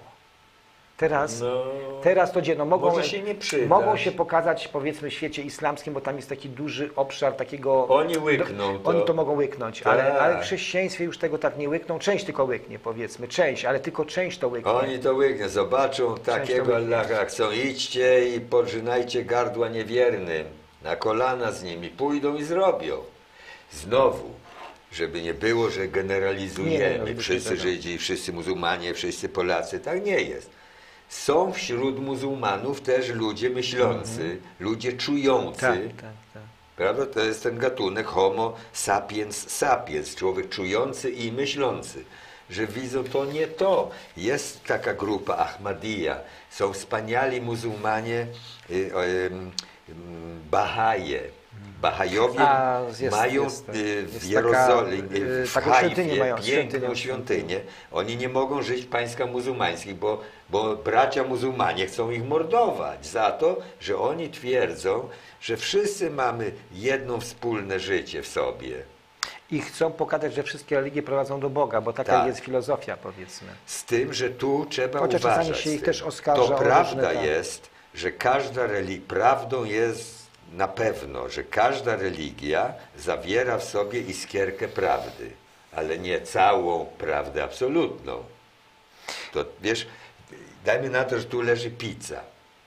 Teraz, No, teraz to gdzie? No mogą, może się nie przydać. mogą się pokazać powiedzmy w świecie islamskim, bo tam jest taki duży obszar takiego... Oni łykną do, to. Oni to mogą łyknąć, Tak. ale, ale w chrześcijaństwie już tego tak nie łykną. Część tylko łyknie, powiedzmy, część, ale tylko część to łyknie. Oni to łyknie, zobaczą takiego to łyknie. Allaha, chcą idźcie i podrzynajcie gardła niewiernym, na kolana z nimi, pójdą i zrobią. Znowu, żeby nie było, że Nie, generalizujemy, nie, no, wszyscy tego. Żydzi, wszyscy muzułmanie, wszyscy Polacy, tak nie jest. Są wśród muzułmanów też ludzie myślący, ludzie czujący, Tak, tak, tak. prawda? To jest ten gatunek homo sapiens sapiens, człowiek czujący i myślący, że widzą to nie to. Jest taka grupa Ahmadiyya, są wspaniali muzułmanie, y, y, y, Bahaje, Bahajowie A, jest- mają jest, y, w jest Jerozolimie, taka, y, w taką Hajfie, świątynię mają, piękną świątynię. świątynię. Oni nie mogą żyć w państwach muzułmańskich, bo, bo bracia muzułmanie chcą ich mordować za to, że oni twierdzą, że wszyscy mamy jedno wspólne życie w sobie. I chcą pokazać, że wszystkie religie prowadzą do Boga, bo taka Tak. jest filozofia, powiedzmy. Z tym, że tu trzeba Chociaż uważać. czasami się z ich tym. też oskarża To o prawda różne tam- jest, że każda religia, prawdą jest na pewno, że każda religia zawiera w sobie iskierkę prawdy, ale nie całą prawdę absolutną. To wiesz, dajmy na to, że tu leży pizza.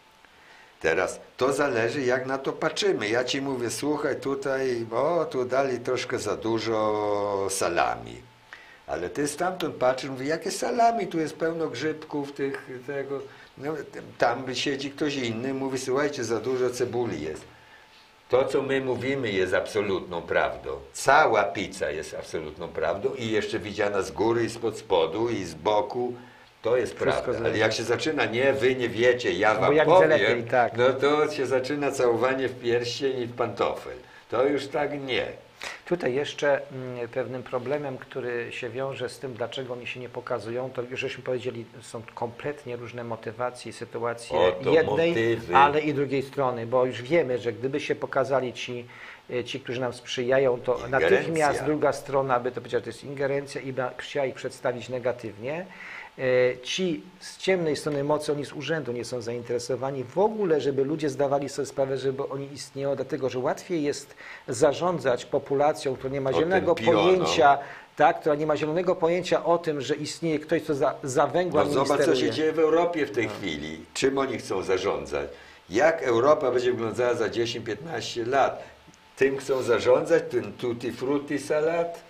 Teraz to zależy, jak na to patrzymy. Ja ci mówię, słuchaj, tutaj, o, tu dali troszkę za dużo salami. Ale ty stamtąd patrzysz, mówię, jakie salami, tu jest pełno grzybków, tych, tego. No, tam siedzi ktoś inny, mówi, słuchajcie, za dużo cebuli jest. To, co my mówimy, jest absolutną prawdą. Cała pizza jest absolutną prawdą i jeszcze widziana z góry i spod spodu i z boku. To jest Wszystko prawda. zależy. Ale jak się zaczyna, nie, wy nie wiecie, ja Bo wam ja widzę powiem, lepiej, tak. no to się zaczyna całowanie w pierścień i w pantofel. To już tak nie. Tutaj jeszcze mm, pewnym problemem, który się wiąże z tym, dlaczego oni się nie pokazują, to już żeśmy powiedzieli, są kompletnie różne motywacje i sytuacje Oto jednej, motywy. ale i drugiej strony, bo już wiemy, że gdyby się pokazali ci, e, ci którzy nam sprzyjają, to Ingerencja. natychmiast druga strona by to powiedziała, że to jest ingerencja i by chciała ich przedstawić negatywnie. E, Ci z ciemnej strony mocy, oni z urzędu nie są zainteresowani w ogóle, żeby ludzie zdawali sobie sprawę, żeby oni istnieją, dlatego że łatwiej jest zarządzać populacją, która nie ma O zielonego tym pioną. pojęcia, tak, która nie ma zielonego pojęcia o tym, że istnieje ktoś, kto za, za węgla No zobacz, co się ministeruje. dzieje w Europie w tej chwili. Czym oni chcą zarządzać? Jak Europa będzie wyglądała za dziesięć piętnaście lat? Tym chcą zarządzać? Ten tutti frutti salat?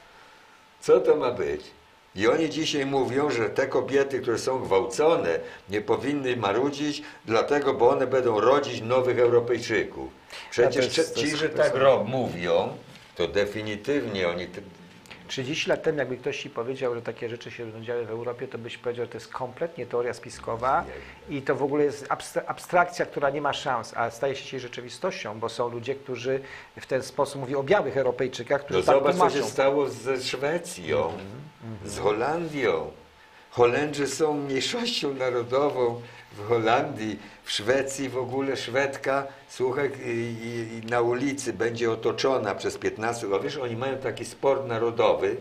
Co to ma być? I oni dzisiaj mówią, że te kobiety, które są gwałcone, nie powinny marudzić, dlatego, bo one będą rodzić nowych Europejczyków. Przecież A to jest- to ci, jest- że to jest- tak ro- mówią, to definitywnie oni... trzydzieści lat temu, jakby ktoś ci powiedział, że takie rzeczy się będą działy w Europie, to byś powiedział, że to jest kompletnie teoria spiskowa i to w ogóle jest abstra- abstrakcja, która nie ma szans, a staje się dzisiaj rzeczywistością, bo są ludzie, którzy w ten sposób mówią o białych Europejczykach, którzy No tak zobacz, co tłumaczą. się stało ze Szwecją, z Holandią. Holendrzy są mniejszością narodową w Holandii, w Szwecji w ogóle Szwedka, słuchaj, i, i, i na ulicy będzie otoczona przez piętnastu, a wiesz, oni mają taki sport narodowy,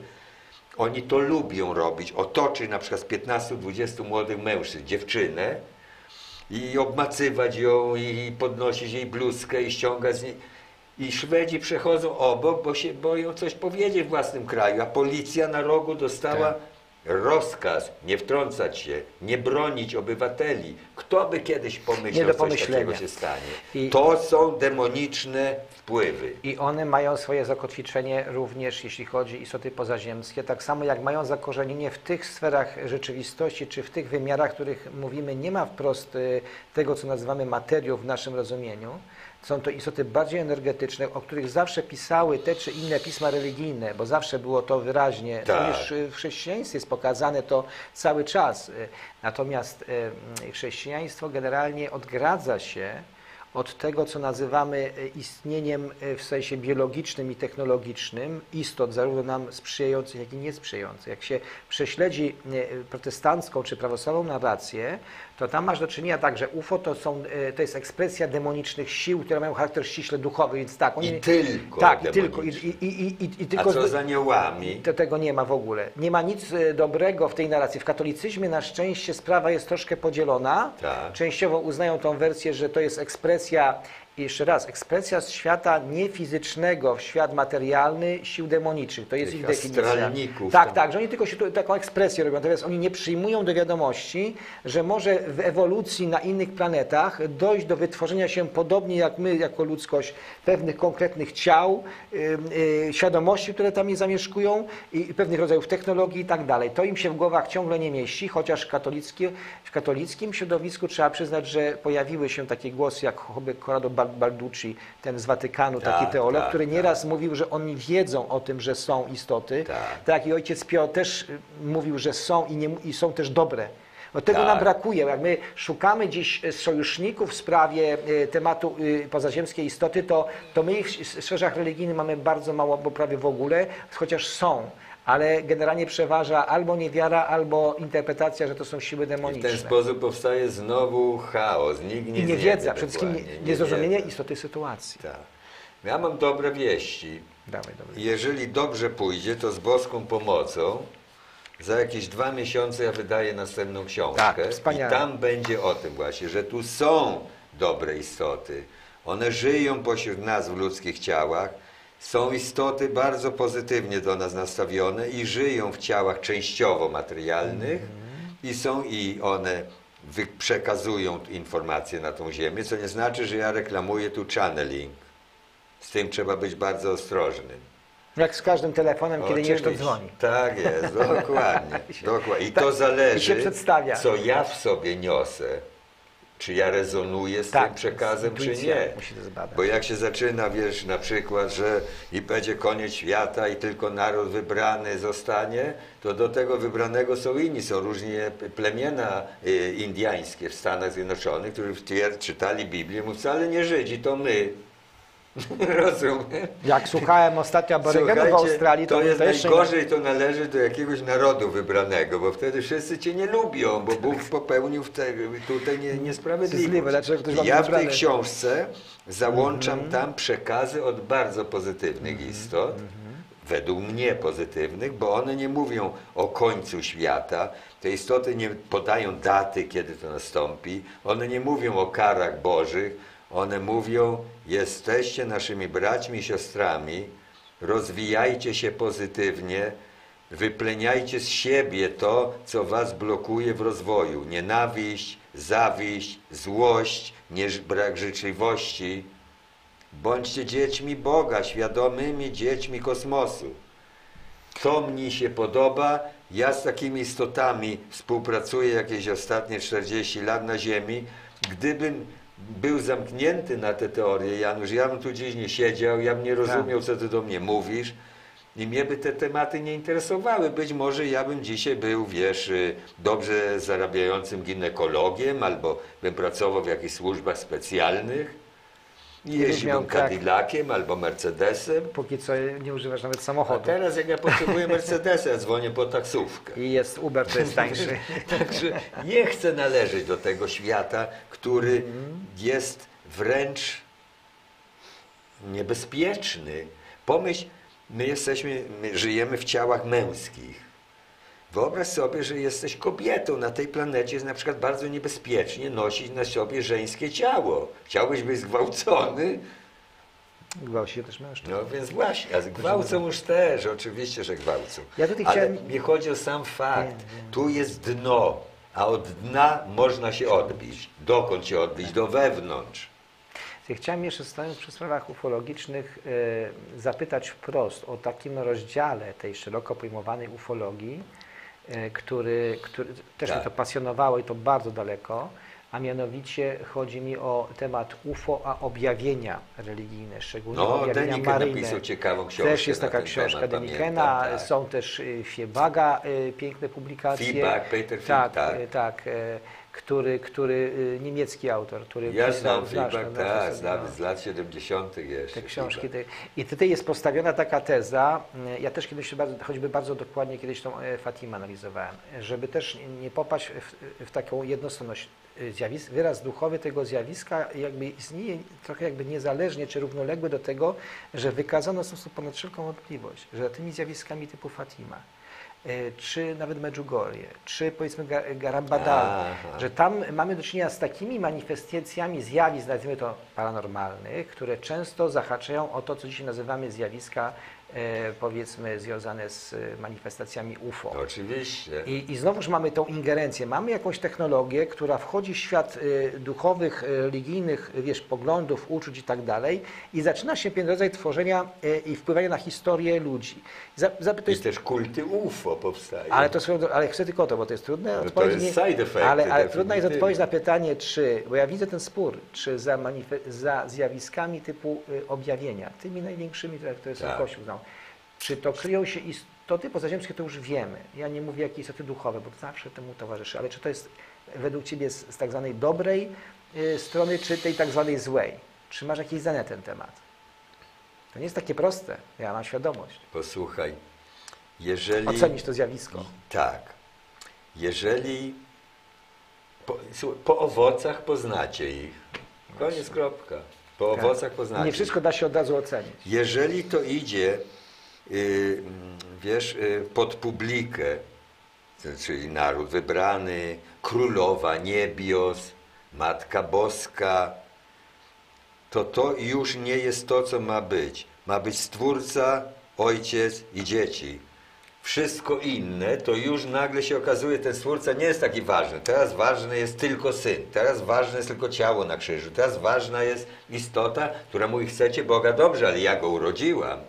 oni to lubią robić, otoczyć na przykład z piętnastu dwudziestu młodych mężczyzn, dziewczynę i obmacywać ją i podnosić jej bluzkę i ściągać z niej. I Szwedzi przechodzą obok, bo się boją coś powiedzieć w własnym kraju, a policja na rogu dostała Tak. rozkaz nie wtrącać się, nie bronić obywateli. Kto by kiedyś Nie pomyślał, do coś pomyślenia. takiego się stanie? I- To są demoniczne wpływy. I one mają swoje zakotwiczenie również, jeśli chodzi o istoty pozaziemskie, tak samo jak mają zakorzenienie w tych sferach rzeczywistości, czy w tych wymiarach, których mówimy, nie ma wprost y, tego, co nazywamy materią w naszym rozumieniu. Są to istoty bardziej energetyczne, o których zawsze pisały te czy inne pisma religijne, bo zawsze było to wyraźnie, Tak. również y, w chrześcijaństwie jest pokazane to cały czas. Y, Natomiast y, chrześcijaństwo generalnie odgradza się od tego, co nazywamy istnieniem w sensie biologicznym i technologicznym istot, zarówno nam sprzyjających, jak i niesprzyjających. Jak się prześledzi protestancką czy prawosławną narrację, to tam masz do czynienia tak, że U F O to, są, to jest ekspresja demonicznych sił, które mają charakter ściśle duchowy, więc tak. Oni, I tylko Tak, i tylko. I, demonicznych. i, i, i, i A tylko co z aniołami? to tego nie ma w ogóle. Nie ma nic e, dobrego w tej narracji. W katolicyzmie na szczęście sprawa jest troszkę podzielona. Tak. Częściowo uznają tą wersję, że to jest ekspresja, i jeszcze raz, ekspresja z świata niefizycznego w świat materialny sił demonicznych. To jest Tych ich definicja. astralników Tak, tam. tak, że oni tylko się tu, taką ekspresję robią. Natomiast oni nie przyjmują do wiadomości, że może w ewolucji na innych planetach dojść do wytworzenia się podobnie jak my jako ludzkość pewnych konkretnych ciał, yy, yy, świadomości, które tam je zamieszkują i, i pewnych rodzajów technologii i tak dalej. To im się w głowach ciągle nie mieści, chociaż katolickie, w katolickim środowisku trzeba przyznać, że pojawiły się takie głosy jak choćby Corrado Balducci, ten z Watykanu, taki Tak, teolog, tak, który tak. nieraz mówił, że oni wiedzą o tym, że są istoty. Tak. Tak, i ojciec Pio też y, mówił, że są i, nie, i są też dobre. Bo tego Tak. nam brakuje. Jak my szukamy dziś sojuszników w sprawie y, tematu y, pozaziemskiej istoty, to, to my ich w sferach religijnych mamy bardzo mało, bo prawie w ogóle, chociaż są. Ale generalnie przeważa albo niewiara, albo interpretacja, że to są siły I w demoniczne. ten sposób powstaje znowu chaos. Nikt nic I nie niewiedza, wie przede wszystkim dokładnie, nie- niezrozumienie niewiedza. istoty sytuacji. Tak. Ja mam dobre wieści. Dawaj, dobra. Jeżeli dobrze pójdzie, to z boską pomocą za jakieś dwa miesiące ja wydaję następną książkę. Tak, wspaniale. I tam będzie o tym właśnie, że tu są dobre istoty. One żyją pośród nas w ludzkich ciałach. Są istoty bardzo pozytywnie do nas nastawione i żyją w ciałach częściowo materialnych i są i one wy- przekazują informacje na tą ziemię, co nie znaczy, że ja reklamuję tu channeling. Z tym trzeba być bardzo ostrożnym. Jak z każdym telefonem, kiedy nie wiesz, to Oczywiście. dzwoni. Tak jest, dokładnie. I się- dokładnie. I tak, to i się zależy, przedstawia. co ja w sobie niosę. Czy ja rezonuję z Tak, tym przekazem, czy intuicja nie. musi to zbadać. Bo jak się zaczyna, wiesz, na przykład, że i będzie koniec świata i tylko naród wybrany zostanie, to do tego wybranego są inni. Są różnie plemiona y, indyjskie w Stanach Zjednoczonych, którzy wtwierd- czytali Biblię, mówią, wcale nie Żydzi, to my. Rozumiem? Jak słuchałem ostatnio aborygenów w Słuchajcie, Australii, to, to jest to jeszcze najgorzej, to należy do jakiegoś narodu wybranego, bo wtedy wszyscy cię nie lubią, bo Bóg popełnił w te, tutaj nie, niesprawiedliwość. Zliwy, dlaczego ktoś I wam ja w wybrany? tej książce załączam tam przekazy od bardzo pozytywnych istot, według mnie pozytywnych, bo one nie mówią o końcu świata, te istoty nie podają daty, kiedy to nastąpi, one nie mówią o karach bożych, one mówią, jesteście naszymi braćmi i siostrami, rozwijajcie się pozytywnie, wypleniajcie z siebie to, co was blokuje w rozwoju. Nienawiść, zawiść, złość, nie, brak życzliwości. Bądźcie dziećmi Boga, świadomymi dziećmi kosmosu. To mi się podoba. Ja z takimi istotami współpracuję jakieś ostatnie czterdzieści lat na Ziemi. Gdybym był zamknięty na te teorie, Janusz, ja bym tu gdzieś nie siedział, ja bym nie rozumiał, co ty do mnie mówisz i mnie by te tematy nie interesowały. Być może ja bym dzisiaj był, wiesz, dobrze zarabiającym ginekologiem albo bym pracował w jakichś służbach specjalnych i miał jeździłbym tak. Cadillaciem albo Mercedesem. póki co nie używasz nawet A samochodu. teraz jak ja potrzebuję Mercedesa, ja dzwonię po taksówkę. I jest Uber, to jest tańszy. Także nie chcę należeć do tego świata, który jest wręcz niebezpieczny. Pomyśl, my jesteśmy, my żyjemy w ciałach męskich. Wyobraź sobie, że jesteś kobietą. Na tej planecie jest na przykład bardzo niebezpiecznie nosić na sobie żeńskie ciało. Chciałbyś być zgwałcony? Gwałci się też mężczyzn. No więc właśnie, a gwałcą już też, oczywiście, że gwałcą. Ja tutaj Ale chciałem- nie chodzi o sam fakt. Wiem, wiem. Tu jest dno, a od dna można się odbić. Dokąd się odbić? Do wewnątrz. Ja chciałem jeszcze stając przy sprawach ufologicznych e, zapytać wprost o takim rozdziale tej szeroko pojmowanej ufologii, e, który, który też Tak. mnie to pasjonowało i to bardzo daleko, a mianowicie chodzi mi o temat U F O, a objawienia religijne, szczególnie No, objawienia Deniken maryjne. napisał ciekawą książkę. Też jest na taka ten książka temat, Denikena, pamiętam, tak. są też y, Fiebaga, y, piękne publikacje. Feedback, Peter tak, Feedback. y, tak, y, który, który y, niemiecki autor, który Ja przyznał- znam znasz, feedback, no, tak, sobie, znam no. z lat siedemdziesiątych jeszcze. Te książki. feedback. Te, I tutaj jest postawiona taka teza, y, ja też kiedyś, bardzo, choćby bardzo dokładnie kiedyś tą e, Fatimę analizowałem, żeby też nie popaść w, w taką jednostronność y, zjawisk. Wyraz duchowy tego zjawiska jakby istnieje trochę jakby niezależnie czy równoległy do tego, że wykazano w sposób ponad wszelką wątpliwość, że za tymi zjawiskami typu Fatima, y, czy nawet Medjugorje, czy powiedzmy Ga- Garambadal, Aha. że tam mamy do czynienia z takimi manifestacjami zjawisk, nazwijmy to paranormalnych, które często zahaczają o to, co dzisiaj nazywamy zjawiska, e, powiedzmy, związane z e, manifestacjami U F O. Oczywiście. I, I znowuż mamy tą ingerencję. Mamy jakąś technologię, która wchodzi w świat y, duchowych, y, religijnych, y, wiesz, poglądów, uczuć i tak dalej i zaczyna się pewien rodzaj tworzenia y, i wpływania na historię ludzi. Za, za, to I jest, też kulty U F O powstają. ale, to, swoją- ale chcę tylko to, bo to jest trudne. No to odpowiedź jest nie- side effect, ale, ale trudna jest definitywnie. odpowiedź na pytanie, czy, bo ja widzę ten spór, czy za, manife- za zjawiskami typu y, objawienia, tymi największymi, które, które są Tak. Kościół znał, czy to kryją się ist- to ty pozaziemskie to już wiemy. Ja nie mówię jakie istoty duchowe, bo to zawsze temu towarzyszy, ale czy to jest według ciebie z, z tak zwanej dobrej y, strony, czy tej tak zwanej złej? Czy masz jakieś zdania na ten temat? To nie jest takie proste, ja mam świadomość. Posłuchaj, jeżeli... Ocenić to zjawisko. Tak. Jeżeli po, słuchaj, po owocach poznacie ich. Koniec, kropka. Po Tak. owocach poznacie Nie wszystko ich. da się od razu ocenić. Jeżeli to idzie, yy, wiesz, yy, pod publikę, czyli naród wybrany, królowa niebios, Matka Boska, to to już nie jest to, co ma być. Ma być Stwórca, Ojciec i dzieci. Wszystko inne, to już nagle się okazuje, ten Stwórca nie jest taki ważny. Teraz ważny jest tylko Syn. Teraz ważne jest tylko ciało na krzyżu. Teraz ważna jest istota, która mówi, chcecie Boga dobrze, ale ja go urodziłam.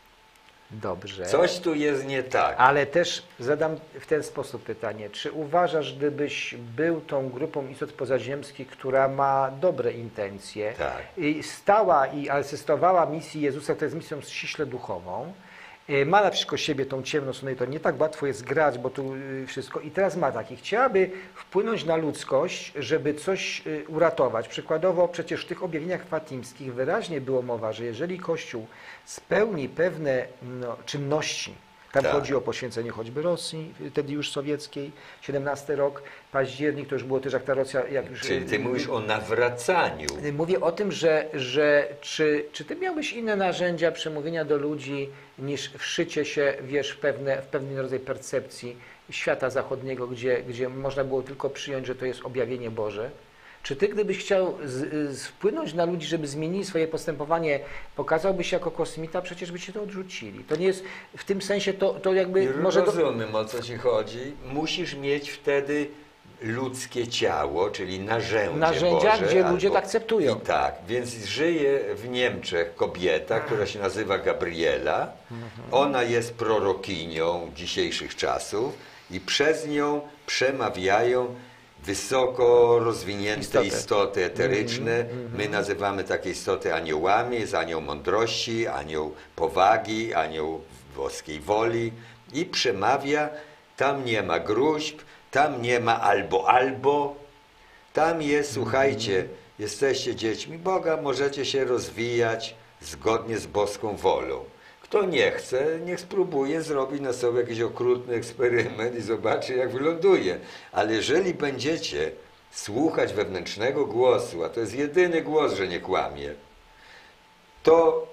Dobrze. Coś tu jest nie tak. Ale też zadam w ten sposób pytanie. Czy uważasz, gdybyś był tą grupą istot pozaziemskich, która ma dobre intencje, Tak. i stała i asystowała misji Jezusa, która jest misją ściśle duchową, y, ma naprzeciwko siebie tą ciemną stronę i to nie tak łatwo jest grać, bo tu y, wszystko, i teraz ma tak, i chciałaby wpłynąć na ludzkość, żeby coś y, uratować. Przykładowo przecież w tych objawieniach fatimskich wyraźnie było mowa, że jeżeli Kościół spełni pewne no, czynności, tam Tak. chodzi o poświęcenie choćby Rosji, wtedy już sowieckiej, siedemnasty rok, październik, to już było też jak ta Rosja... Jak już, Czyli ty mówisz o nawracaniu. Mówię o tym, że, że czy, czy ty miałbyś inne narzędzia przemówienia do ludzi niż wszycie się, wiesz, w, pewne, w pewien rodzaj percepcji świata zachodniego, gdzie, gdzie można było tylko przyjąć, że to jest objawienie Boże? Czy ty, gdybyś chciał z, z wpłynąć na ludzi, żeby zmienili swoje postępowanie, pokazałbyś jako kosmita, przecież by cię to odrzucili. To nie jest, w tym sensie to, to jakby... I może do... rozumiem, o co ci chodzi. Musisz mieć wtedy ludzkie ciało, czyli narzędzie Narzędzia, Boże, gdzie albo... ludzie to akceptują. I tak, więc żyje w Niemczech kobieta, która się nazywa Gabriela. Ona jest prorokinią dzisiejszych czasów i przez nią przemawiają wysoko rozwinięte Istoty. istoty eteryczne. My nazywamy takie istoty aniołami. Jest anioł mądrości, anioł powagi, anioł boskiej woli i przemawia. Tam nie ma gruźb, tam nie ma albo albo. Tam jest, słuchajcie, jesteście dziećmi Boga, możecie się rozwijać zgodnie z boską wolą. Kto nie chce, niech spróbuje zrobić na sobie jakiś okrutny eksperyment i zobaczy, jak wyląduje. Ale jeżeli będziecie słuchać wewnętrznego głosu, a to jest jedyny głos, że nie kłamie, to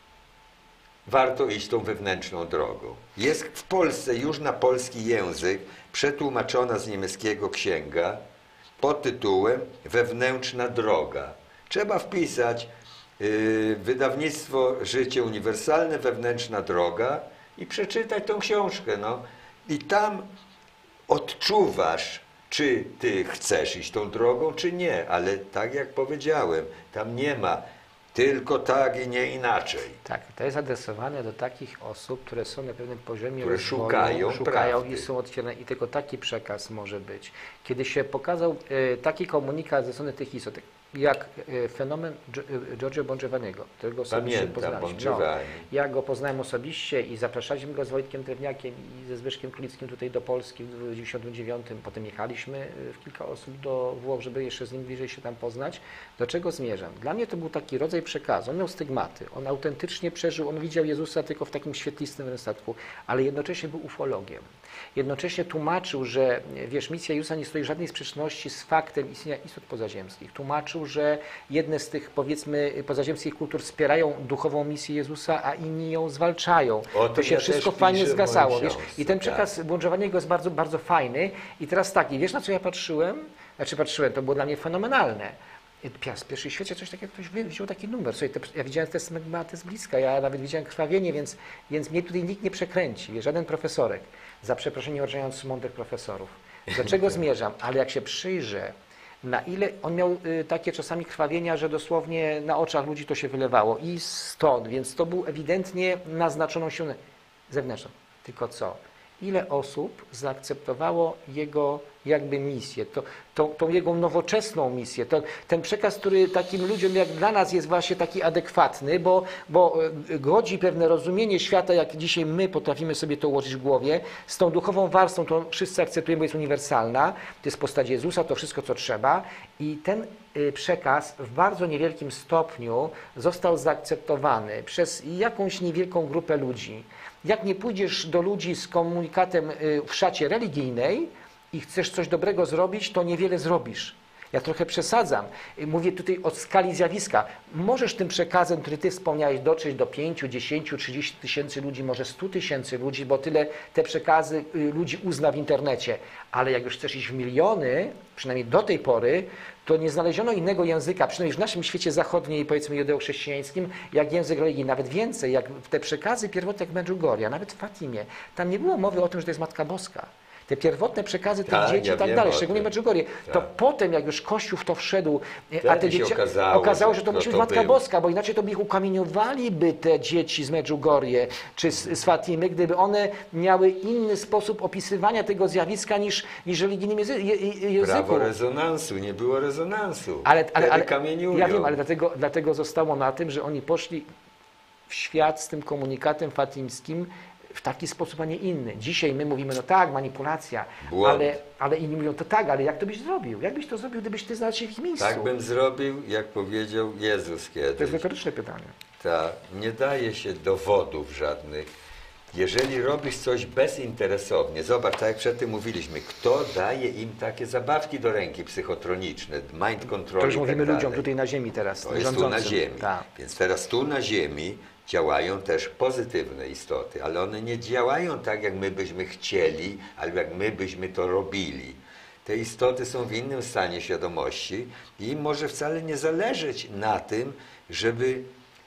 warto iść tą wewnętrzną drogą. Jest w Polsce już na polski język przetłumaczona z niemieckiego księga pod tytułem Wewnętrzna droga. Trzeba wpisać Yy, wydawnictwo Życie Uniwersalne, Wewnętrzna droga i przeczytać tą książkę. No. I tam odczuwasz, czy ty chcesz iść tą drogą, czy nie. Ale tak jak powiedziałem, tam nie ma tylko tak i nie inaczej. Tak, to jest adresowane do takich osób, które są na pewnym poziomie Które rozwoju, szukają szukają prawdy. i są otwierane i tylko taki przekaz może być. Kiedy się pokazał e, taki komunikat ze strony tych istot, jak e, fenomen Gio- e, Giorgio Bongiovanniego, którego osobiście Pamiętam, poznaliśmy. No, Bongiovanni. ja go poznałem osobiście i zapraszaliśmy go z Wojtkiem Drewniakiem i ze Zbyszkiem Królickim tutaj do Polski w dziewięćdziesiątym dziewiątym. Potem jechaliśmy e, w kilka osób do Włoch, żeby jeszcze z nim bliżej się tam poznać. Do czego zmierzam? Dla mnie to był taki rodzaj przekazu. On miał stygmaty. On autentycznie przeżył, on widział Jezusa tylko w takim świetlistym statku, ale jednocześnie był ufologiem. Jednocześnie tłumaczył, że wiesz, misja Jezusa nie stoi w żadnej sprzeczności z faktem istnienia istot pozaziemskich. Tłumaczył, że jedne z tych, powiedzmy, pozaziemskich kultur wspierają duchową misję Jezusa, a inni ją zwalczają. O To tym się ja wszystko też fajnie piszę w zgadzało. mojej Wiesz? książce, I ten tak. przekaz Bongiovanniego jest bardzo, bardzo fajny. I teraz tak, i wiesz, na co ja patrzyłem? Znaczy patrzyłem, to było dla mnie fenomenalne. W pierwszym świecie coś takiego, ktoś wziął taki numer. Słuchaj, te, ja widziałem te smegmaty z bliska, ja nawet widziałem krwawienie, więc, więc mnie tutaj nikt nie przekręci, żaden profesorek, za przeproszeniem uważając mądrych profesorów. Do czego zmierzam? Ale jak się przyjrzę, na ile on miał y, takie czasami krwawienia, że dosłownie na oczach ludzi to się wylewało i stąd, więc to był ewidentnie naznaczoną siłą zewnętrzną. Tylko co? ile osób zaakceptowało jego jakby misję, to, tą, tą jego nowoczesną misję, to, ten przekaz, który takim ludziom jak dla nas jest właśnie taki adekwatny, bo, bo godzi pewne rozumienie świata, jak dzisiaj my potrafimy sobie to ułożyć w głowie, z tą duchową warstwą, którą wszyscy akceptujemy, bo jest uniwersalna, to jest postać Jezusa, to wszystko, co trzeba i ten przekaz w bardzo niewielkim stopniu został zaakceptowany przez jakąś niewielką grupę ludzi. Jak nie pójdziesz do ludzi z komunikatem w szacie religijnej i chcesz coś dobrego zrobić, to niewiele zrobisz. Ja trochę przesadzam. Mówię tutaj o skali zjawiska. Możesz tym przekazem, który ty wspomniałeś, dotrzeć do pięciu, dziesięciu, trzydziestu tysięcy ludzi, może stu tysięcy ludzi, bo tyle te przekazy ludzi uzna w internecie. Ale jak już chcesz iść w miliony, przynajmniej do tej pory, to nie znaleziono innego języka, przynajmniej w naszym świecie zachodniej, powiedzmy judeo-chrześcijańskim, jak język religii. Nawet więcej, jak te przekazy pierwotne jak Medjugorje, nawet w Fatimie. Tam nie było mowy o tym, że to jest Matka Boska. Te pierwotne przekazy tych Tak, dzieci ja i tak wiem dalej, o szczególnie tym. Medjugorje, to Tak. potem, jak już Kościół w to wszedł, a Wtedy te się dzieci okazało, okazało, że że to kto musi być to Matka był. Boska, bo inaczej to by ich ukamieniowaliby te dzieci z Medjugorje czy z, z Fatimy, gdyby one miały inny sposób opisywania tego zjawiska niż, niż religijnym jezy, je, języku. Prawo rezonansu, nie było rezonansu. Ale, ale, Wtedy ale kamieniują. ja wiem, ale dlatego, dlatego zostało na tym, że oni poszli w świat z tym komunikatem fatimskim w taki sposób, a nie inny. Dzisiaj my mówimy, no tak, manipulacja, Błąd. ale, ale inni mówią, to tak, ale jak to byś zrobił? Jak byś to zrobił, gdybyś ty znalazł się w ich miejscu? Tak bym zrobił, jak powiedział Jezus To jest kiedyś. retoryczne pytanie. Ta, nie daje się dowodów żadnych. Jeżeli robisz coś bezinteresownie, zobacz, tak jak przedtem mówiliśmy, kto daje im takie zabawki do ręki psychotroniczne, mind control To już i tak mówimy dalej. ludziom tutaj na ziemi teraz, To jest tu na rządzącym. ziemi. Tak. Więc teraz tu na ziemi działają też pozytywne istoty, ale one nie działają tak, jak my byśmy chcieli, albo jak my byśmy to robili. Te istoty są w innym stanie świadomości i im może wcale nie zależeć na tym, żeby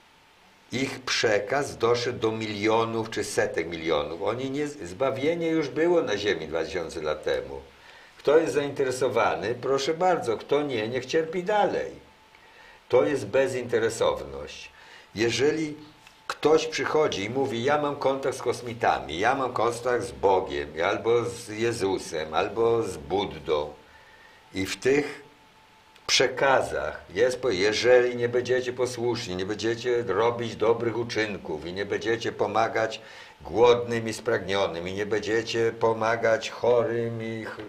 ich przekaz doszedł do milionów czy setek milionów. Oni nie, zbawienie już było na ziemi dwa tysiące lat temu. Kto jest zainteresowany, proszę bardzo, kto nie, niech cierpi dalej. To jest bezinteresowność. Jeżeli ktoś przychodzi i mówi, ja mam kontakt z kosmitami, ja mam kontakt z Bogiem, albo z Jezusem, albo z Buddą i w tych przekazach jest, bo jeżeli nie będziecie posłuszni, nie będziecie robić dobrych uczynków i nie będziecie pomagać głodnym i spragnionym i nie będziecie pomagać chorym i ch-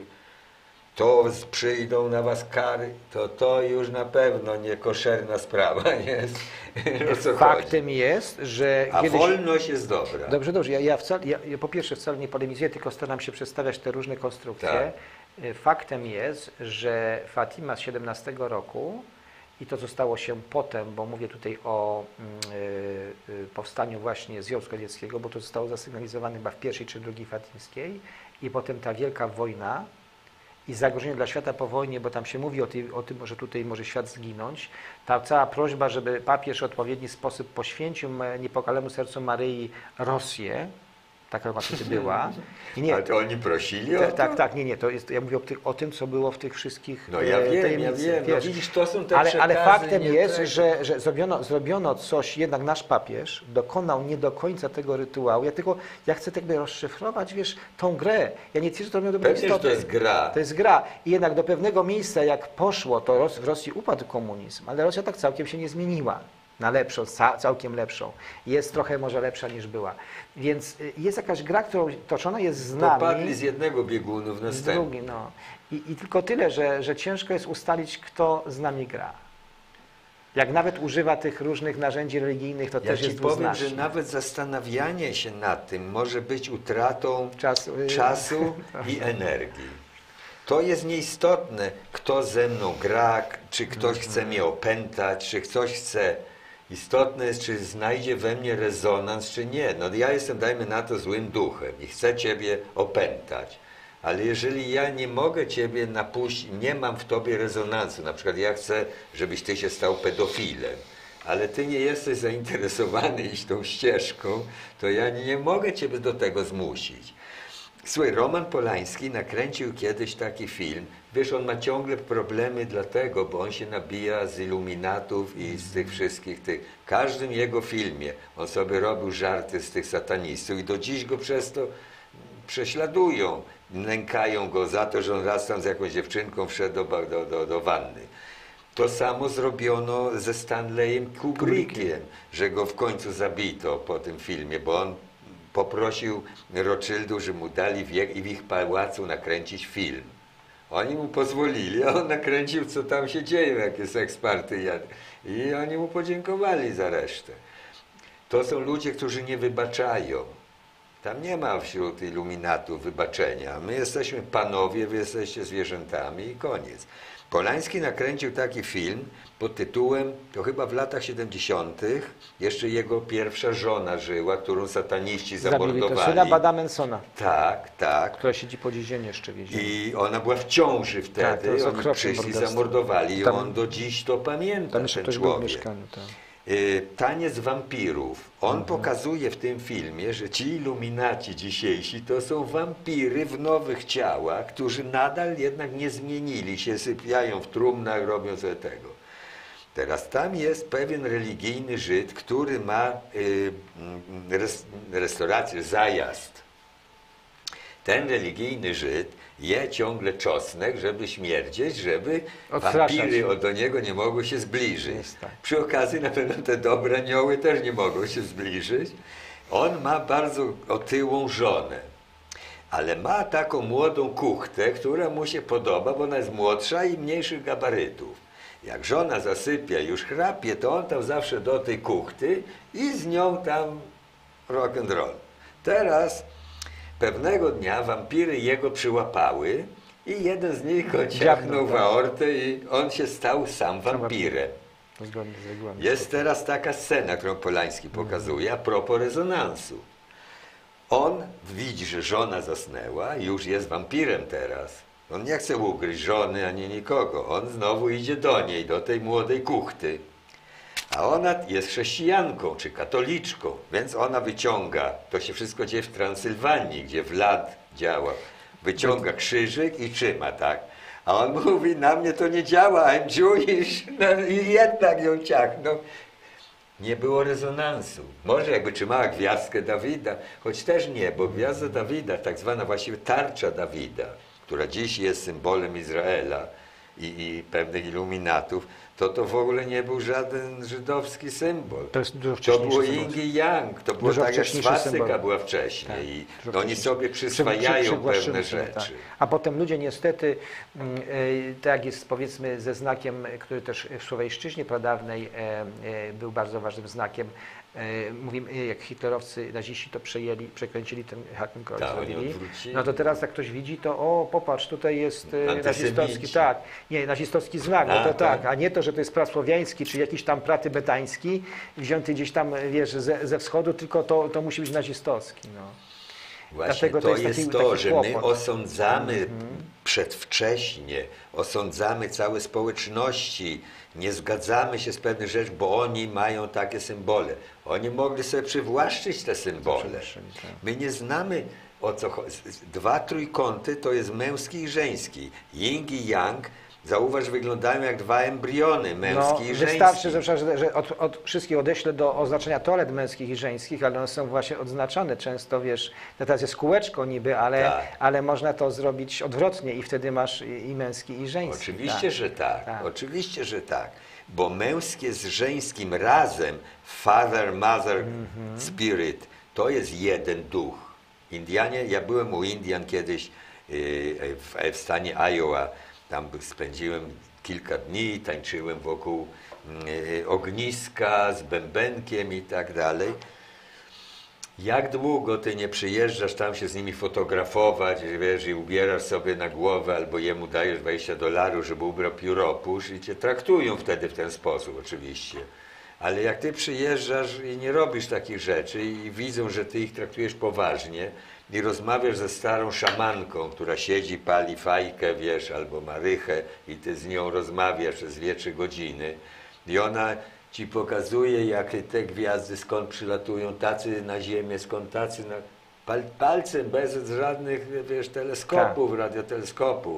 to przyjdą na was kary, to to już na pewno nie koszerna sprawa jest. O co Faktem chodzi? jest, że A kiedyś... wolność jest dobra. Dobrze, dobrze. Ja, ja, wcale, ja, ja po pierwsze wcale nie polemizuję, tylko staram się przedstawiać te różne konstrukcje. Tak. Faktem jest, że Fatima z siedemnastego roku i to, co stało się potem, bo mówię tutaj o y, y, powstaniu właśnie Związku Radzieckiego, bo to zostało zasygnalizowane chyba w pierwszej czy drugiej fatimskiej i potem ta wielka wojna i zagrożenie dla świata po wojnie, bo tam się mówi o, tej, o tym, że tutaj może świat zginąć. Ta cała prośba, żeby papież w odpowiedni sposób poświęcił niepokalanemu sercu Maryi Rosję, taka ona wtedy była. I nie, Ale to oni prosili o te, to? tak, tak, nie, nie, to jest, ja mówię o, ty, o tym, co było w tych wszystkich No ja e, wiem, ja tajemnicach, wiem. No wiesz. widzisz, to są te ale, ale przekazy, faktem nie jest, tego. że, że zrobiono, zrobiono coś, jednak nasz papież dokonał nie do końca tego rytuału. Ja tylko, ja chcę tak jakby rozszyfrować, wiesz, tą grę. Ja nie twierdzę, że to miało dobrą Pewnie, że istotę. to jest gra. To jest gra. I jednak do pewnego miejsca, jak poszło, to Ros w Rosji upadł komunizm, ale Rosja tak całkiem się nie zmieniła. Na lepszą, ca całkiem lepszą. Jest trochę może lepsza niż była. Więc y, jest jakaś gra, którą toczona jest z nami. Popadli z jednego biegunu w z następny. drugi, no. I, I tylko tyle, że, że ciężko jest ustalić, kto z nami gra. Jak nawet używa tych różnych narzędzi religijnych, to Ja też ci jest powiem, dwuznaczne. że nawet zastanawianie się nad tym może być utratą Czas, y, czasu i energii. To jest nieistotne, kto ze mną gra, czy ktoś chce mnie opętać, czy ktoś chce. Istotne jest, czy znajdzie we mnie rezonans, czy nie. No ja jestem, dajmy na to, złym duchem i chcę ciebie opętać. Ale jeżeli ja nie mogę ciebie napuścić, nie mam w tobie rezonansu, na przykład ja chcę, żebyś ty się stał pedofilem, ale ty nie jesteś zainteresowany iść tą ścieżką, to ja nie mogę ciebie do tego zmusić. Słuchaj, Roman Polański nakręcił kiedyś taki film. Wiesz, on ma ciągle problemy dlatego, bo on się nabija z iluminatów i z tych wszystkich tych. W każdym jego filmie on sobie robił żarty z tych satanistów i do dziś go przez to prześladują, nękają go za to, że on raz tam z jakąś dziewczynką wszedł do, ba- do, do, do wanny. To samo zrobiono ze Stanleyem Kubrickiem, że go w końcu zabito po tym filmie, bo on poprosił Rothschildów, że mu dali wiek i w ich pałacu nakręcić film. Oni mu pozwolili, a on nakręcił, co tam się dzieje, jakie seksparty jadł. I oni mu podziękowali za resztę. To są ludzie, którzy nie wybaczają. Tam nie ma wśród iluminatów wybaczenia. My jesteśmy panowie, wy jesteście zwierzętami i koniec. Polański nakręcił taki film pod tytułem, to chyba w latach siedemdziesiątych, jeszcze jego pierwsza żona żyła, którą sataniści Zabili to zamordowali. syna Bada Mansona, Tak, tak. która siedzi po dziś jeszcze w więzieniu. I ona była w ciąży Tak, to wtedy, jest oni okropne przyszli, morderstwo. zamordowali i Tam- on do dziś to pamięta, Tam jeszcze ten ktoś był w człowiek. mieszkaniu. Tak. Y, Taniec wampirów. On Mhm. pokazuje w tym filmie, że ci iluminaci dzisiejsi to są wampiry w nowych ciałach, którzy nadal jednak nie zmienili się, sypiają w trumnach, robią sobie tego. Teraz tam jest pewien religijny Żyd, który ma y, res, restaurację, zajazd. Ten religijny Żyd je ciągle czosnek, żeby śmierdzieć, żeby Odstraszać. wampiry do niego nie mogły się zbliżyć. Jest tak. Przy okazji na pewno te dobre anioły też nie mogą się zbliżyć. On ma bardzo otyłą żonę, ale ma taką młodą kuchtę, która mu się podoba, bo ona jest młodsza i mniejszych gabarytów. Jak żona zasypia i już chrapie, to on tam zawsze do tej kuchty i z nią tam rock and roll. Teraz pewnego dnia wampiry jego przyłapały i jeden z nich go ciachnął w aortę i on się stał sam wampirem. To zgodnie z regułami. Jest teraz taka scena, którą Polański pokazuje, a propos rezonansu. On widzi, że żona zasnęła i już jest wampirem teraz. On nie chce ugryźć żony ani nikogo. On znowu idzie do niej, do tej młodej kuchty. A ona jest chrześcijanką czy katoliczką, więc ona wyciąga, to się wszystko dzieje w Transylwanii, gdzie Vlad działa, wyciąga krzyżyk i trzyma, tak? A on mówi, na mnie to nie działa, I'm Jewish, no i jednak ją ciachnął. Nie było rezonansu. Może jakby trzymała gwiazdkę Dawida, choć też nie, bo gwiazda Dawida, tak zwana właściwie tarcza Dawida, która dziś jest symbolem Izraela i, i pewnych iluminatów, to to w ogóle nie był żaden żydowski symbol. To jest dużo To wcześniejszy było symbol. yin i yang, to było Dużo tak jak wcześniejszy swastyka symbol. była wcześniej Tak, i dużo oni wcześniejszy. sobie Przy- przyswajają przy- przywłaszczyły pewne sobie, rzeczy. tak. A potem ludzie niestety, mm, e, tak jak jest powiedzmy ze znakiem, który też w Słowiańszczyźnie pradawnej e, e, był bardzo ważnym znakiem, e, mówimy, e, jak hitlerowcy, naziści to przejęli, przekręcili ten Hakenkreuz, Tak, oni zrobili. odwrócili. No to teraz jak ktoś widzi, to o, popatrz, tutaj jest e, Antysemici. nazistowski, tak, nie, nazistowski znak, no A, to tak, tak. a nie to, że to jest prasłowiański, czy jakiś tam pratybetański, wzięty gdzieś tam, wiesz, ze, ze wschodu, tylko to, to musi być nazistowski, no. Właśnie Dlatego to, to jest jest taki- to, taki że my kłopot. osądzamy przedwcześnie, osądzamy całe społeczności, nie zgadzamy się z pewnych rzeczy, bo oni mają takie symbole. Oni mogli sobie przywłaszczyć te symbole. Przywłaszczyli, tak. My nie znamy, o co chodzi. Dwa trójkąty to jest męski i żeński. Yin i yang, zauważ, wyglądają jak dwa embriony, męski No, i żeński. wystarczy, że, że, że od, od wszystkich odeślę do oznaczenia toalet męskich i żeńskich, ale one są właśnie odznaczane często, wiesz, no teraz jest kółeczko niby, ale, Tak. ale można to zrobić odwrotnie i wtedy masz i, i męski i żeński. Oczywiście, tak. że tak. Tak. Oczywiście, że tak. Bo męskie z żeńskim razem, father, mother, Mhm. spirit, to jest jeden duch. Indianie, ja byłem u Indian kiedyś yy, w, w stanie Iowa, tam spędziłem kilka dni, tańczyłem wokół yy, ogniska z bębenkiem i tak dalej. Jak długo ty nie przyjeżdżasz tam się z nimi fotografować, wiesz, i ubierasz sobie na głowę, albo jemu dajesz dwadzieścia dolarów, żeby ubrał pióropusz i cię traktują wtedy w ten sposób oczywiście. Ale jak ty przyjeżdżasz i nie robisz takich rzeczy i widzą, że ty ich traktujesz poważnie i rozmawiasz ze starą szamanką, która siedzi, pali fajkę, wiesz, albo marychę i ty z nią rozmawiasz przez dwie, trzy godziny i ona ci pokazuje, jak te gwiazdy skąd przylatują, tacy na Ziemię, skąd tacy na... Pal, palcem, bez żadnych, wiesz, teleskopów, Tak. radioteleskopów.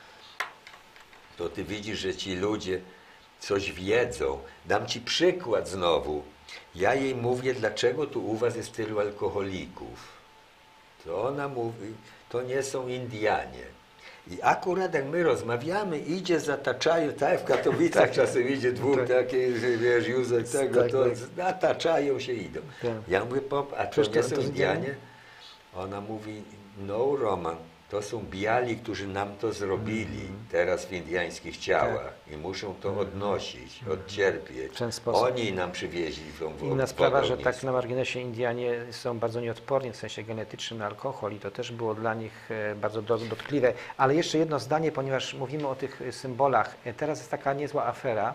To ty widzisz, że ci ludzie coś wiedzą. Dam ci przykład znowu. Ja jej mówię, dlaczego tu u was jest tylu alkoholików. to ona mówi, to nie są Indianie. I akurat jak my rozmawiamy, idzie, zataczają, tak w Katowicach Tak, czasem idzie dwóch tak. takich, że wiesz, Józef tego, Tak, to tak. zataczają się, idą. Tak. Ja mówię, pop, a to Przecież nie to- są to Indianie? Indianie? Ona mówi, no Roman, to są biali, którzy nam to zrobili Mhm. teraz w indiańskich ciałach i muszą to odnosić, odcierpieć. Tak. W ten sposób. Oni nam przywieźli tą wodę. Inna sprawa, że tak na marginesie Indianie są bardzo nieodporni w sensie genetycznym na alkohol i to też było dla nich e, bardzo do- dotkliwe. Ale jeszcze jedno zdanie, ponieważ mówimy o tych e, symbolach. E, Teraz jest taka niezła afera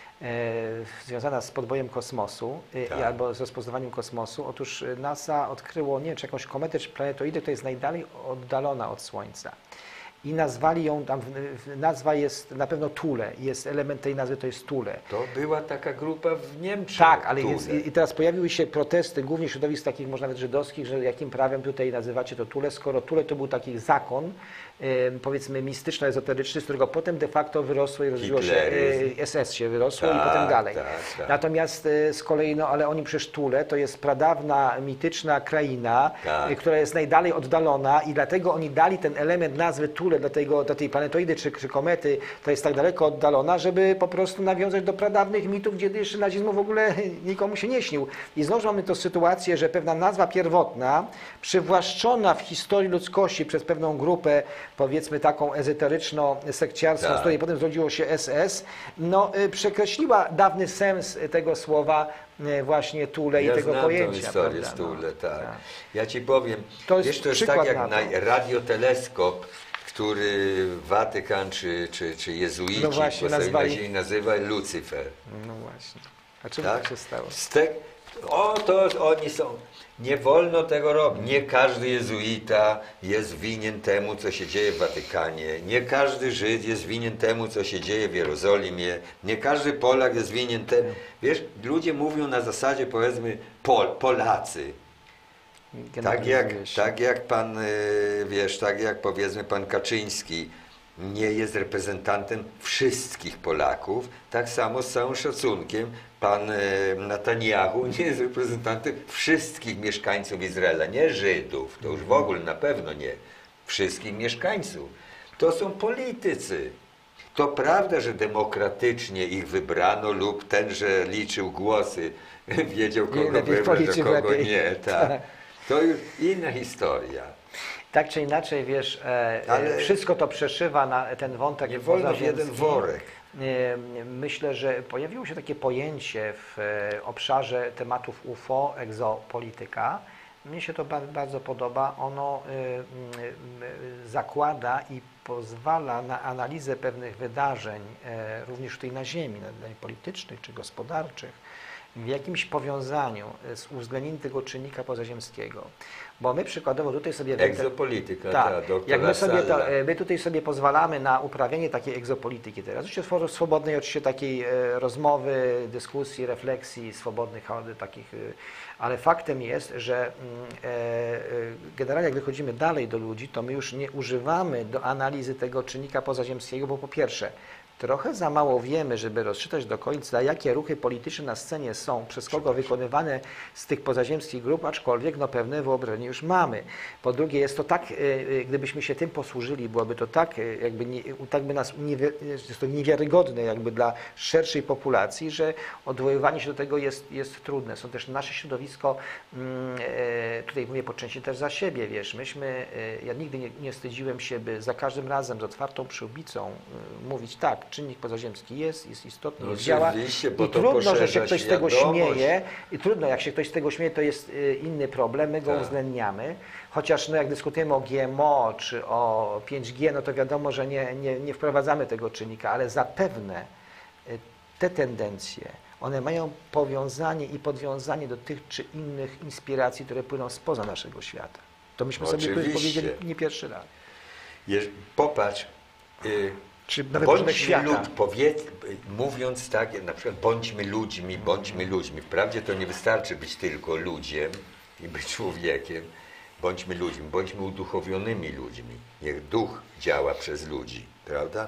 e, związana z podbojem kosmosu e, Tak. i albo z rozpoznawaniem kosmosu. Otóż e, NASA odkryło, nie wiem, czy jakąś kometę, czy planetoidę, która jest najdalej oddalona od Słońca. I nazwali ją, tam w- w- nazwa jest na pewno Thule, jest element tej nazwy, to jest Thule. To była taka grupa w Niemczech. Tak, ale Thule. jest, i i teraz pojawiły się protesty, głównie środowisk takich, może nawet żydowskich, że jakim prawem tutaj nazywacie to Thule, skoro Thule to był taki zakon, e, powiedzmy mistyczno-ezoteryczny, z którego potem de facto wyrosło i rozwiło się, Hitleryzm. e, S S się wyrosło i Tak, potem dalej. tak, tak. Natomiast e, z kolei, no ale oni przecież Thule to jest pradawna, mityczna kraina, Tak. e, która jest najdalej oddalona i dlatego oni dali ten element nazwy Thule do, tego, do tej planetoidy czy, czy komety, to jest tak daleko oddalona, żeby po prostu nawiązać do pradawnych mitów, gdzie jeszcze nazizmu w ogóle nikomu się nie śnił. I znowu mamy tę sytuację, że pewna nazwa pierwotna, przywłaszczona w historii ludzkości przez pewną grupę, powiedzmy taką ezoteryczno-sekciarską, Tak. z której potem zrodziło się S S, no, y, przekreśliła dawny sens tego słowa y, właśnie Thule Ja i tego znam pojęcia. tą historię prawda? z Thule, No, tak. Ja ci powiem, To jest wiesz, to jest przykład tak jak na to. na radioteleskop, który Watykan czy, czy, czy jezuici No właśnie, postawili na nazwali- ziemi, nazywa Lucyfer. No właśnie. A czemu Tak? tak się stało? Z te, o, to oni są. Nie wolno tego robić. Nie każdy jezuita jest winien temu, co się dzieje w Watykanie. Nie każdy Żyd jest winien temu, co się dzieje w Jerozolimie. Nie każdy Polak jest winien temu. Wiesz, ludzie mówią na zasadzie, powiedzmy, Pol, Polacy. Tak jak, Generalizuje się. tak jak pan, y, wiesz, tak jak powiedzmy pan Kaczyński nie jest reprezentantem wszystkich Polaków, tak samo z całym szacunkiem pan y, Netanyahu nie jest reprezentantem wszystkich mieszkańców Izraela, nie Żydów, to już w ogóle na pewno nie, wszystkich mieszkańców. To są politycy. To prawda, że demokratycznie ich wybrano lub ten, że liczył głosy, wiedział kogo lepiej wybrać, a policzył, kogo lepiej. nie. Tak. Tak. To już inna historia. Tak czy inaczej, wiesz, e, Ale- e, wszystko to przeszywa na ten wątek Nie wolno w pozaziemski. jeden worek. E, Myślę, że pojawiło się takie pojęcie w e, obszarze tematów U F O, egzopolityka. Mnie się to ba- bardzo podoba. Ono e, m, m, zakłada i pozwala na analizę pewnych wydarzeń, e, również tutaj na Ziemi, na- politycznych czy gospodarczych, w jakimś powiązaniu z uwzględnieniem tego czynnika pozaziemskiego. Bo my przykładowo tutaj sobie... Egzopolityka, ta Tak, doktora jak my, sobie to, Salla. e, my tutaj sobie pozwalamy na uprawianie takiej egzopolityki teraz, oczywiście w formie swobodnej oczywiście takiej e, rozmowy, dyskusji, refleksji, swobodnych e, takich, e, ale faktem jest, że mm, e, e, generalnie jak wychodzimy dalej do ludzi, to my już nie używamy do analizy tego czynnika pozaziemskiego, bo po pierwsze, trochę za mało wiemy, żeby rozczytać do końca, jakie ruchy polityczne na scenie są, przez kogo wykonywane z tych pozaziemskich grup, aczkolwiek no, pewne wyobrażenie już mamy. Po drugie, jest to tak, e, e, gdybyśmy się tym posłużyli, byłoby to tak, e, jakby nie, tak by nas uniewi- jest to niewiarygodne jakby dla szerszej populacji, że odwoływanie się do tego jest, jest trudne. Są też nasze środowisko, mm, e, tutaj mówię po części też za siebie, wiesz, myśmy, e, ja nigdy nie, nie wstydziłem się, by za każdym razem z otwartą przyłbicą e, mówić tak, czynnik pozaziemski jest, jest istotny, No jest, działa oczywiście, bo i to trudno, że się poszerza ktoś z tego świadomość. śmieje i trudno, jak się ktoś z tego śmieje, to jest y, inny problem, my go Tak. uwzględniamy, chociaż no, jak dyskutujemy o G M O czy o pięć G, no to wiadomo, że nie, nie, nie wprowadzamy tego czynnika, ale zapewne y, te tendencje, one mają powiązanie i podwiązanie do tych czy innych inspiracji, które płyną spoza naszego świata. To myśmy sobie tu Oczywiście. powiedzieli nie pierwszy raz. Jeż- Popatrz, y, Czy nawet porządek bądźmy świata. lud, powiedz, mówiąc tak, na przykład bądźmy ludźmi, bądźmy ludźmi. Wprawdzie to nie wystarczy być tylko ludziem i być człowiekiem. Bądźmy ludźmi, bądźmy uduchowionymi ludźmi. Niech duch działa przez ludzi, prawda?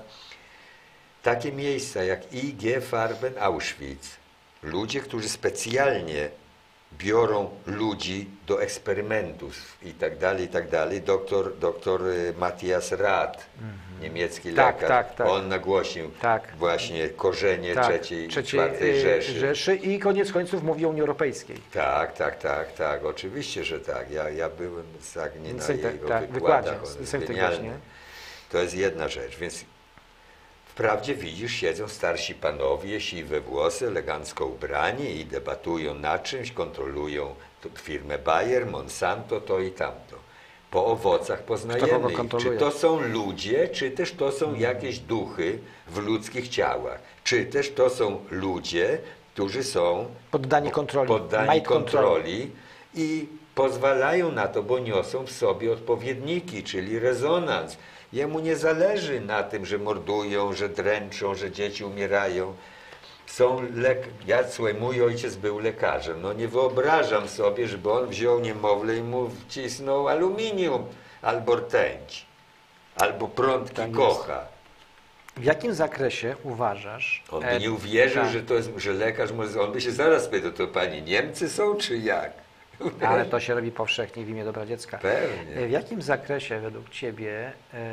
Takie miejsca jak I G Farben Auschwitz, ludzie, którzy specjalnie biorą ludzi do eksperymentów i tak dalej, i tak dalej. Doktor, doktor Matthias Rath, mm-hmm. niemiecki tak, lekarz, tak, tak. on nagłosił tak. właśnie korzenie tak. trzeciej, trzeciej czwartej Rzeszy. Rzeszy. I koniec końców mówi o Unii Europejskiej. Tak, tak, tak, tak, oczywiście, że tak. Ja, ja byłem tak, nie na Syn, jego tak, wykładach, on wykładzie, jest genialny. To jest jedna rzecz, więc wprawdzie widzisz, siedzą starsi panowie, siwe włosy, elegancko ubrani i debatują nad czymś, kontrolują firmę Bayer, Monsanto, to i tamto. Po owocach poznajemy ich. Czy to są ludzie, czy też to są hmm. jakieś duchy w ludzkich ciałach. Czy też to są ludzie, którzy są poddani kontroli, poddani kontroli i pozwalają na to, bo niosą w sobie odpowiedniki, czyli rezonans. Jemu nie zależy na tym, że mordują, że dręczą, że dzieci umierają. Są lek... Ja, słuchaj, mój ojciec był lekarzem. No nie wyobrażam sobie, żeby on wziął niemowlę i mu wcisnął aluminium, albo rtęć, albo prądki tak kocha. W jakim zakresie uważasz? On by nie uwierzył, tak. że, to jest, że lekarz może... On by się zaraz spytał, to pani Niemcy są, czy jak? Ale to się robi powszechnie w imię dobra dziecka. Pewnie. W jakim zakresie według Ciebie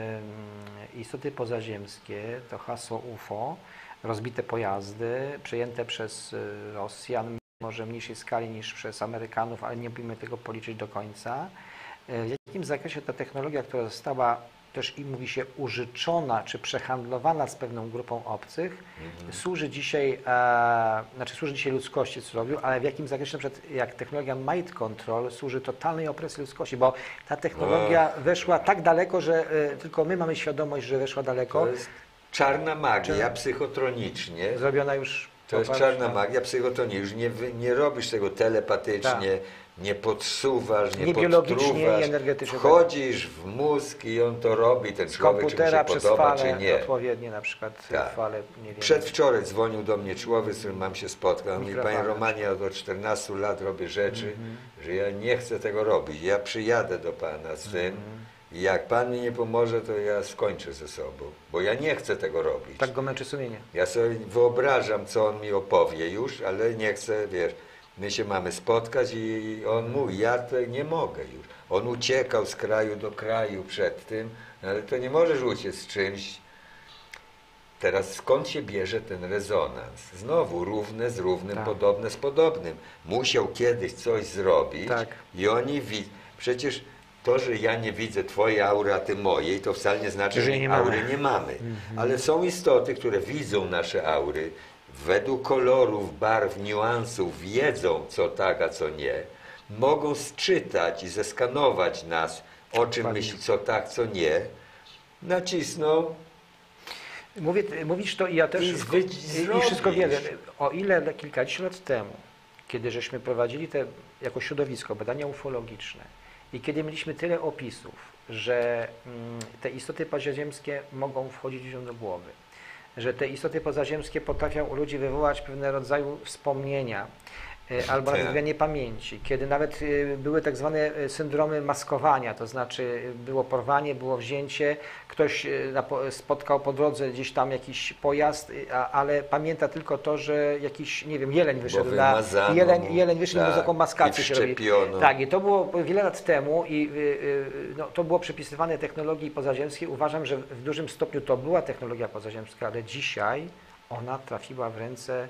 y, istoty pozaziemskie, to hasło U F O, rozbite pojazdy, przejęte przez Rosjan, może w mniejszej skali niż przez Amerykanów, ale nie możemy tego policzyć do końca. W jakim zakresie ta technologia, która została też i mówi się użyczona czy przehandlowana z pewną grupą obcych, mhm. służy dzisiaj, e, znaczy służy dzisiaj ludzkości w cudzysłowie, ale w jakim zakresie na przykład jak technologia mind control służy totalnej opresji ludzkości, bo ta technologia o. weszła tak daleko, że e, tylko my mamy świadomość, że weszła daleko. To jest czarna magia, czy psychotronicznie. Zrobiona już. To jest czarna magia psychotronicznie. Już nie, nie robisz tego telepatycznie, tak. nie podsuwasz, nie, nie biologicznie i energetycznie. Wchodzisz w mózg i on to robi, ten z człowiek, komputera czy mu się przez podoba, fale, czy nie. odpowiednie na przykład tak. fale, nie wiem. Przedwczoraj dzwonił do mnie człowiek, z którym mam się spotkać. On mówi, panie Romanie, ja od czternastu lat robię rzeczy, mm-hmm. że ja nie chcę tego robić. Ja przyjadę do pana z tym. Mm-hmm. I jak pan mi nie pomoże, to ja skończę ze sobą, bo ja nie chcę tego robić. Tak go męczy sumienie. Ja sobie wyobrażam, co on mi opowie już, ale nie chcę, wiesz, my się mamy spotkać i on mówi, ja to nie mogę już. On uciekał z kraju do kraju przed tym, ale to nie możesz uciec z czymś. Teraz skąd się bierze ten rezonans? Znowu równe z równym, tak. podobne z podobnym. Musiał kiedyś coś zrobić tak. i oni widzą. Przecież to, że ja nie widzę twojej aury, a ty mojej, to wcale nie znaczy, że nie aury mamy. nie mamy. Mm-hmm. Ale są istoty, które widzą nasze aury, według kolorów, barw, niuansów, wiedzą, co tak, a co nie. Mogą sczytać i zeskanować nas, o czym myśli, co tak, co nie. Nacisną. Mówię, mówisz to i ja też. I, I, i wszystko wiele. O ile kilkadziesiąt lat temu, kiedy żeśmy prowadzili te jako środowisko badania ufologiczne, i kiedy mieliśmy tyle opisów, że mm, te istoty pozaziemskie mogą wchodzić ludziom do głowy, że te istoty pozaziemskie potrafią u ludzi wywołać pewne rodzaju wspomnienia y, albo nawet zmianie pamięci, kiedy nawet y, były tak zwane syndromy maskowania, to znaczy było porwanie, było wzięcie, ktoś y, na, spotkał po drodze gdzieś tam jakiś pojazd, y, a, ale pamięta tylko to, że jakiś, nie wiem, jeleń wyszedł, na, jeleń, jeleń wyszedł, tak, z taką maskację się robi. Tak, i to było wiele lat temu i y, y, no, to było przypisywane technologii pozaziemskiej. Uważam, że w dużym stopniu to była technologia pozaziemska, ale dzisiaj ona trafiła w ręce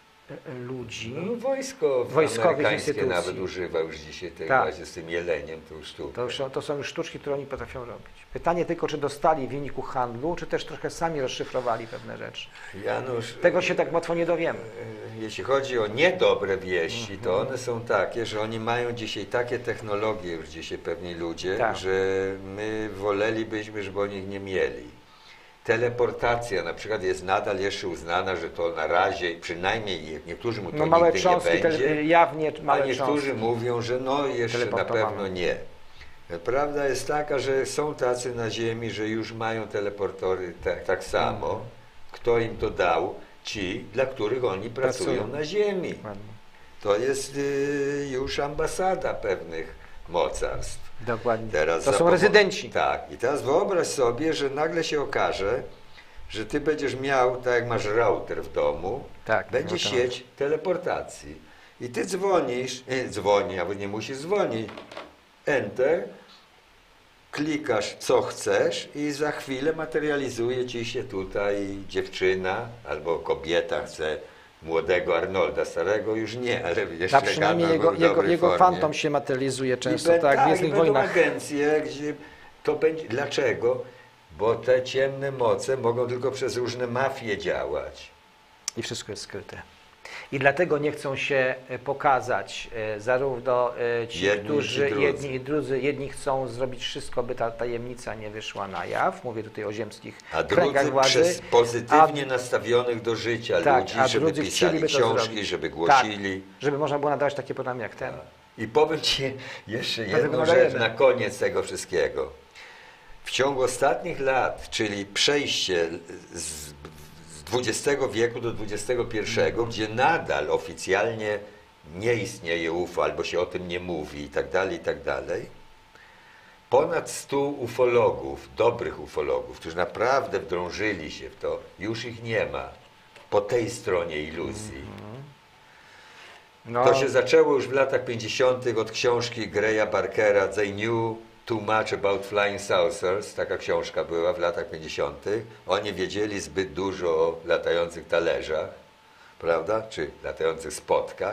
ludzi. No, wojsko amerykańskie nawet używa już dzisiaj tego, tak. z tym jeleniem tą sztukę. To, już, to są już sztuczki, które oni potrafią robić. Pytanie tylko, czy dostali w wyniku handlu, czy też trochę sami rozszyfrowali pewne rzeczy. Janusz, tego się tak łatwo nie dowiemy. Jeśli chodzi o niedobre wieści, mm-hmm. to one są takie, że oni mają dzisiaj takie technologie już dzisiaj pewni ludzie, tak. że my wolelibyśmy, żeby oni ich nie mieli. Teleportacja na przykład jest nadal jeszcze uznana, że to na razie, przynajmniej niektórzy mu to no, małe nigdy cząstki, nie będzie, tele, jawnie małe a niektórzy cząstki. mówią, że no jeszcze na pewno nie. Prawda jest taka, że są tacy na ziemi, że już mają teleportory tak, tak samo. Mhm. Kto im to dał? Ci, dla których oni pracują, pracują. na ziemi. Ładnie. To jest y, już ambasada pewnych mocarstw. Dokładnie. Teraz to są rezydenci. Tak. I teraz wyobraź sobie, że nagle się okaże, że ty będziesz miał, tak jak masz router w domu, tak, będzie no sieć teleportacji. I ty dzwonisz, e, dzwoni, nawet nie musisz dzwonić, enter, klikasz co chcesz i za chwilę materializuje ci się tutaj dziewczyna albo kobieta chce młodego Arnolda, starego już nie, ale jeszcze A przynajmniej gadał jego, w jego, dobrej jego formie. fantom się materializuje często, I be- tak, w tak, Gwiezdnych i będą Wojnach. agencje, gdzie to będzie. Dlaczego? Bo te ciemne moce mogą tylko przez różne mafie działać. I wszystko jest skryte. I dlatego nie chcą się e, pokazać e, zarówno e, ci, Jedni którzy, i drudzy. jedni i drudzy, jedni chcą zrobić wszystko, by ta tajemnica nie wyszła na jaw, mówię tutaj o ziemskich A kręgach drudzy władzy, przez pozytywnie nastawionych do życia tak, ludzi, a żeby drudzy pisali chcieliby to książki, zrobić. żeby głosili. Tak, żeby można było nadawać takie programy jak ten. I powiem ci jeszcze Dlatego jedną nadajemy. rzecz na koniec tego wszystkiego. W ciągu ostatnich lat, czyli przejście z, z dwudziestego wieku do dwudziestego pierwszego, gdzie nadal oficjalnie nie istnieje U F O, albo się o tym nie mówi i tak dalej, i tak dalej, ponad stu ufologów, dobrych ufologów, którzy naprawdę wdrążyli się w to, już ich nie ma po tej stronie iluzji. No, To się zaczęło już w latach pięćdziesiątych od książki Greya Barkera They Knew Too Much About Flying Saucers. Taka książka była w latach pięćdziesiątych. Oni wiedzieli zbyt dużo o latających talerzach, prawda, czy latających spotkach.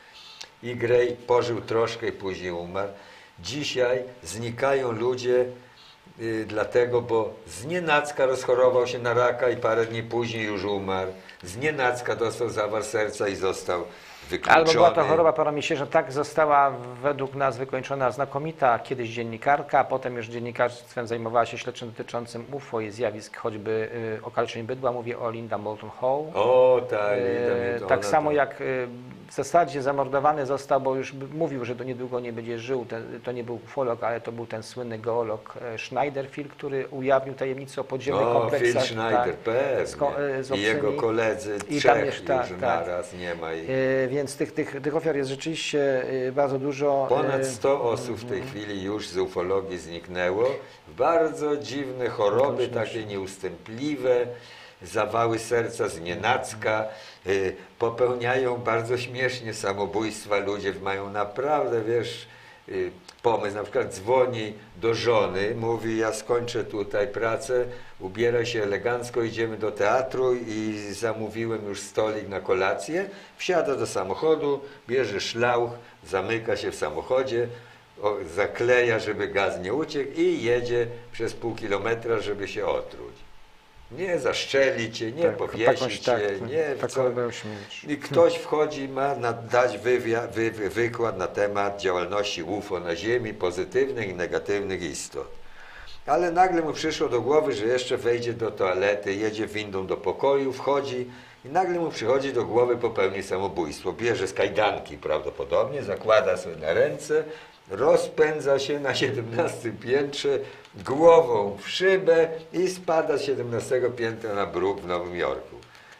I Grey pożył troszkę i później umarł. Dzisiaj znikają ludzie y, dlatego, bo znienacka rozchorował się na raka i parę dni później już umarł. Znienacka dostał zawar serca i został wykluczony. albo była to choroba paramiesiężna, tak została według nas wykończona znakomita kiedyś dziennikarka, a potem już dziennikarstwem zajmowała się śledczym dotyczącym U F O i zjawisk choćby y, okaleczeń bydła. Mówię o Linda Moulton Howe. O tak, E, to tak ona samo to- jak e, w zasadzie zamordowany został, bo już b- mówił, że do niedługo nie będzie żył, ten, to nie był ufolog, ale to był ten słynny geolog e, Schneiderfield, który ujawnił tajemnicę o podziemnych O, Phil kompleksach. Schneider, pewnie. z ko- e, z I jego obcymi. koledzy, I trzech tam jeszcze- już tak, tak. naraz nie ma. Ich. E, więc tych, tych, tych ofiar jest rzeczywiście e, bardzo dużo. Ponad e, sto osób w tej chwili już z ufologii zniknęło. Bardzo dziwne choroby, Różne takie nieustępliwe, zawały serca znienacka, y, popełniają bardzo śmiesznie samobójstwa. Ludzie mają naprawdę, wiesz, y, pomysł. Na przykład dzwoni do żony, mówi: ja skończę tutaj pracę, ubieraj się elegancko, idziemy do teatru i zamówiłem już stolik na kolację. Wsiada do samochodu, bierze szlauch, zamyka się w samochodzie, o, zakleja, żeby gaz nie uciekł i jedzie przez pół kilometra, żeby się otruć. Nie zaszczeli cię, nie tak, powiesi takoś, cię, tak, nie w tak co. będą śmieć. I ktoś wchodzi, ma na, dać wywia, wy, wy, wykład na temat działalności U F O na Ziemi, pozytywnych i negatywnych istot. Ale nagle mu przyszło do głowy, że jeszcze wejdzie do toalety, jedzie windą do pokoju, wchodzi i nagle mu przychodzi do głowy popełni samobójstwo. Bierze z kajdanki prawdopodobnie, zakłada sobie na ręce, rozpędza się na siedemnastym piętrze głową w szybę i spada z siedemnastego piętra na bruk w Nowym Jorku.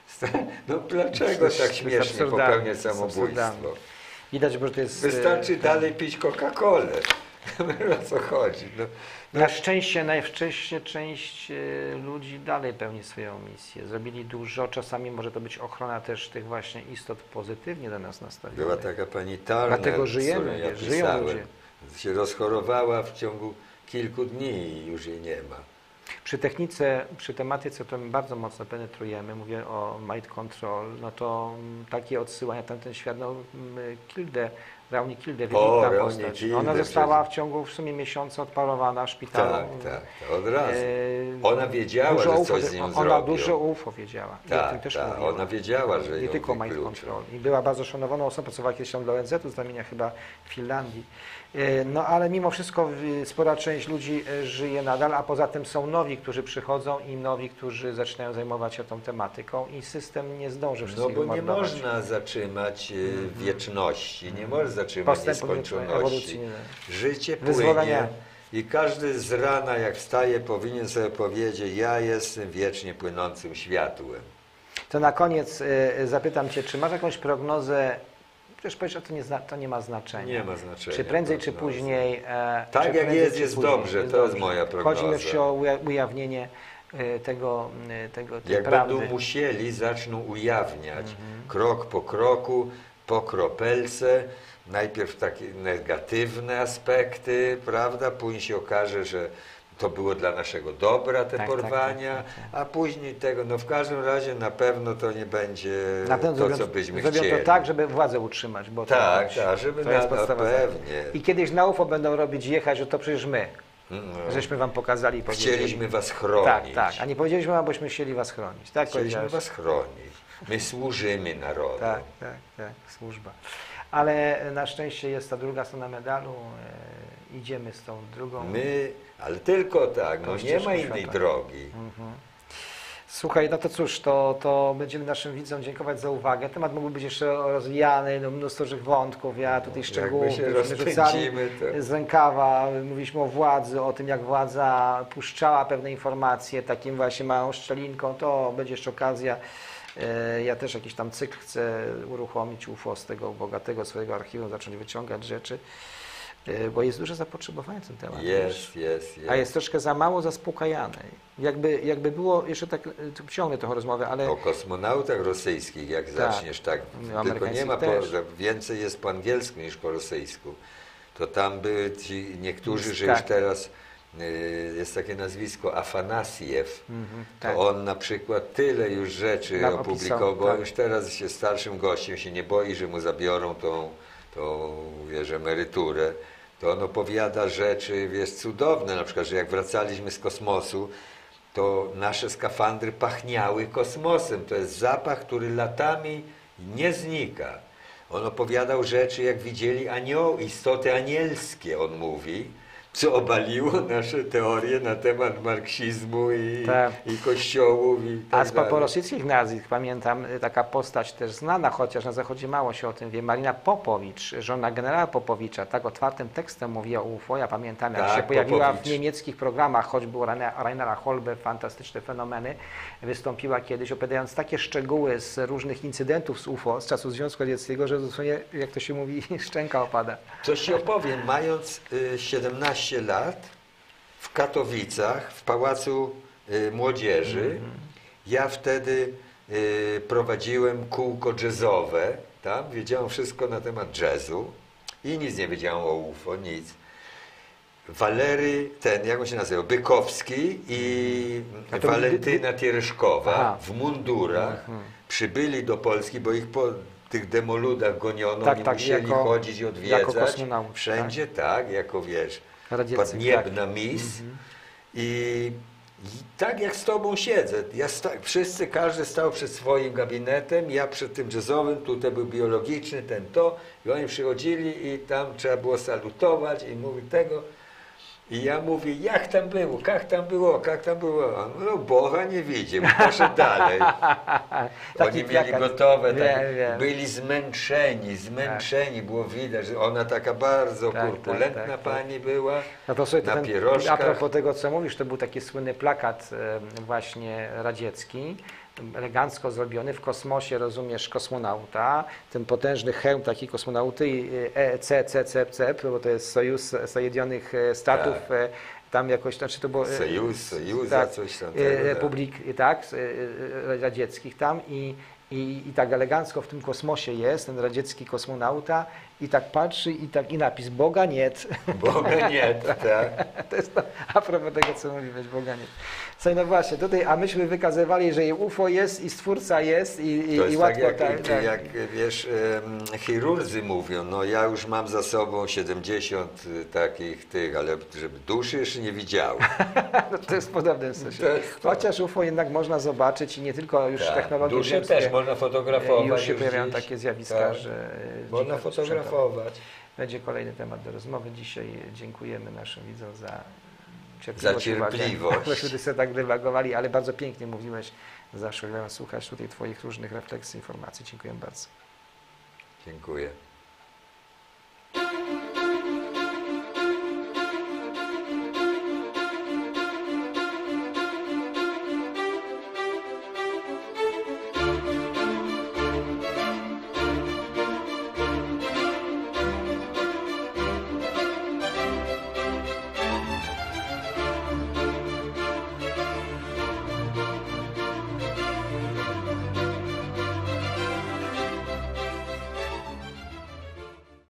No dlaczego To jest- tak to jest śmiesznie absurdalne, popełniać to jest samobójstwo? absurdalne. Widać, bo to jest... e, Wystarczy dalej pić Coca-Colę. O co chodzi? No, no, Na szczęście najwcześniej część e, ludzi dalej pełni swoją misję. Zrobili dużo, czasami może to być ochrona też tych właśnie istot pozytywnie do nas nastawionych. była taka pani Turner, Dlatego z żyjemy, którą ja wiesz, żyją pisałem. ludzie. Się rozchorowała w ciągu kilku dni i już jej nie ma. Przy technice, przy tematyce, którą bardzo mocno penetrujemy, mówię o mind control, no to mm, takie odsyłania na ten świat, no mm, Kilde, Rauni Kilde, O, wybitna Rauni postać. Kilde, Ona została przecież. w ciągu w sumie miesiąca odparowana w szpitalu. Tak, tak, tak, od razu. E, Ona wiedziała, dużo że U F O, coś z nią Ona zrobią. dużo U F O wiedziała. I o Tak, tym też tak, mówiła. ona wiedziała, że Nie ją tylko mind wykluczą. control. I była bardzo szanowaną osobą, pracowała kiedyś tam dla O N Z-u z ramienia chyba w Finlandii. E, No ale mimo wszystko w- spora część ludzi e, żyje nadal, a poza tym są nowi, którzy przychodzą i nowi, którzy zaczynają zajmować się tą tematyką i system nie zdąży No wszystkich bo nie mordować. można zatrzymać e, wieczności, nie można zatrzymać Postępu nieskończoności. ewolucji. nie. Życie Wyzwolenia. płynie i każdy z rana, jak wstaje, powinien sobie powiedzieć: ja jestem wiecznie płynącym światłem. To na koniec e, zapytam Cię, czy masz jakąś prognozę? Przecież powiesz, że to nie, zna, to nie ma znaczenia. Nie ma znaczenia. Czy prędzej, czy prognozy. później. E, Tak czy jak prędzej, jest, czy jest później, dobrze, to jest moja prognoza. Chodzi mi o uja- ujawnienie e, tego, e, tego tej Jak prawdy. będą musieli, zaczną ujawniać krok po kroku po kropelce, najpierw takie negatywne aspekty, prawda, później się okaże, że to było dla naszego dobra, te Tak, porwania, tak, tak, tak, tak. a później tego, no w każdym razie na pewno to nie będzie Na pewno to, zrobią, co byśmy zrobią chcieli. to tak, żeby władzę utrzymać, bo to, Tak, tak, żeby to na, jest na podstawa. pewnie. I kiedyś na U F O będą robić jechać, że to przecież my, No. żeśmy wam pokazali i powiedzieli. Chcieliśmy was chronić. Tak, tak, a nie powiedzieliśmy wam, bośmy chcieli was chronić. Tak Chcieliśmy powiedziałeś. was chronić. My służymy narodowi. Tak, tak, tak, służba. Ale na szczęście jest ta druga strona medalu, e, idziemy z tą drugą. My, ale tylko tak, no Tą nie ścieżką ma innej światła. drogi. Mhm. Słuchaj, no to cóż, to, to będziemy naszym widzom dziękować za uwagę. Temat mógłby być jeszcze rozwijany, no mnóstwo różnych wątków, ja tutaj szczegółów się byśmy rzucali rozpędzimy, to- z rękawa. Mówiliśmy o władzy, o tym jak władza puszczała pewne informacje takim właśnie małą szczelinką, to będzie jeszcze okazja. E, Ja też jakiś tam cykl chcę uruchomić U F O z tego bogatego swojego archiwum, zacząć wyciągać rzeczy, e, bo jest duże zapotrzebowanie na ten temat. wiesz. Jest, jest, jest. A jest troszkę za mało zaspokajane. Jakby, jakby było, jeszcze tak, tu ciągnę trochę rozmowę, ale O kosmonautach rosyjskich, jak zaczniesz tak, No, tylko nie ma, po, amerykańskich że więcej jest po angielsku niż po rosyjsku, to tam były ci niektórzy, że Tak. już teraz y, jest takie nazwisko Afanasiew, Mhm, to tak. on na przykład tyle już rzeczy Nam opublikował, opisał, bo tak. już teraz się starszym gościem się nie boi, że mu zabiorą tą, tą wiesz, emeryturę. To on opowiada rzeczy, wiesz, cudowne, na przykład, że jak wracaliśmy z kosmosu, to nasze skafandry pachniały kosmosem. To jest zapach, który latami nie znika. On opowiadał rzeczy, jak widzieli anioł, istoty anielskie, on mówi, co obaliło nasze teorie na temat marksizmu i, Tak. i kościołów i A tak z dalej. paporosyjskich nazwisk pamiętam y, taka postać też znana, chociaż na Zachodzie mało się o tym wie, Marina Popowicz, żona generała Popowicza, tak otwartym tekstem mówiła o U F O. Ja pamiętam, jak Tak, się pojawiła Popowicz. w niemieckich programach, choćby u Raine- Rainera Holbe, fantastyczne fenomeny, wystąpiła kiedyś, opowiadając takie szczegóły z różnych incydentów z U F O z czasów Związku Radzieckiego, że dosłownie, jak to się mówi, szczęka opada. Coś ci opowiem. Mając y, siedemnaście lat w Katowicach, w Pałacu y, Młodzieży, ja wtedy y, prowadziłem kółko jazzowe. Tam wiedziałem wszystko na temat jazzu i nic nie wiedziałem o U F O, nic. Walery, ten, jak on się nazywał, Bykowski i A to Walentyna Tiereszkowa Aha. w mundurach przybyli do Polski, bo ich po tych demoludach goniono, Tak, nie tak, musieli jako- chodzić i jako odwiedzać. kosmonauci, Wszędzie tak, jako wiesz, Radzieccy, podniebna mis. Mhm. I, I tak jak z tobą siedzę, ja sta, wszyscy, każdy stał przed swoim gabinetem, ja przed tym jazzowym, tutaj był biologiczny, ten to, i oni przychodzili i tam trzeba było salutować i mówić tego. I ja mówię, jak tam było, jak tam było, jak tam było. On, no Boga nie widzi, poszedł dalej. Taki Oni mieli plakat. gotowe, Wiem, tak, wiem. byli zmęczeni, zmęczeni, było widać, że ona taka bardzo Tak, korpulentna tak, tak, pani była, No to sobie na ten, pierożkach. a propos tego, co mówisz, to był taki słynny plakat e, właśnie radziecki, elegancko zrobiony, w kosmosie, rozumiesz, kosmonauta, ten potężny hełm taki kosmonauty i E C C C C, bo to jest Sojus Zjednoczonych Statów, Tak. e, tam jakoś, znaczy to było... e, Sojus, Sojuza, tak, coś tam. e, tego, tak. Republik, tak, e, e, radzieckich tam i I, I tak elegancko w tym kosmosie jest ten radziecki kosmonauta i tak patrzy i tak i napis Boga nie. Boga nie, tak. To jest to, a propos tego, co mówiłeś, Boga nie. Słuchaj, no właśnie, tutaj, a myśmy wykazywali, że i U F O jest, i Stwórca jest, i, i, To i jest łatwo... tak, jak, tak, tak. jak wiesz, em, chirurdzy mówią, no ja już mam za sobą siedemdziesiąt y, takich tych, ale żeby duszy jeszcze nie widziałem. No, to jest w podobnym sensie. To jest to. Chociaż U F O jednak można zobaczyć i nie tylko już Tak, technologie dusze ziemskie, też można fotografować. już się pojawiają dziś. takie zjawiska, Tak. że... Można dziko fotografować. Będzie kolejny temat do rozmowy. Dzisiaj dziękujemy naszym widzom za Za cierpliwość. cierpliwość. uwagę. Myśmy sobie tak dywagowali, ale bardzo pięknie mówiłeś. Zawsze miałem słuchać tutaj Twoich różnych refleksji, informacji. Dziękuję bardzo. Dziękuję.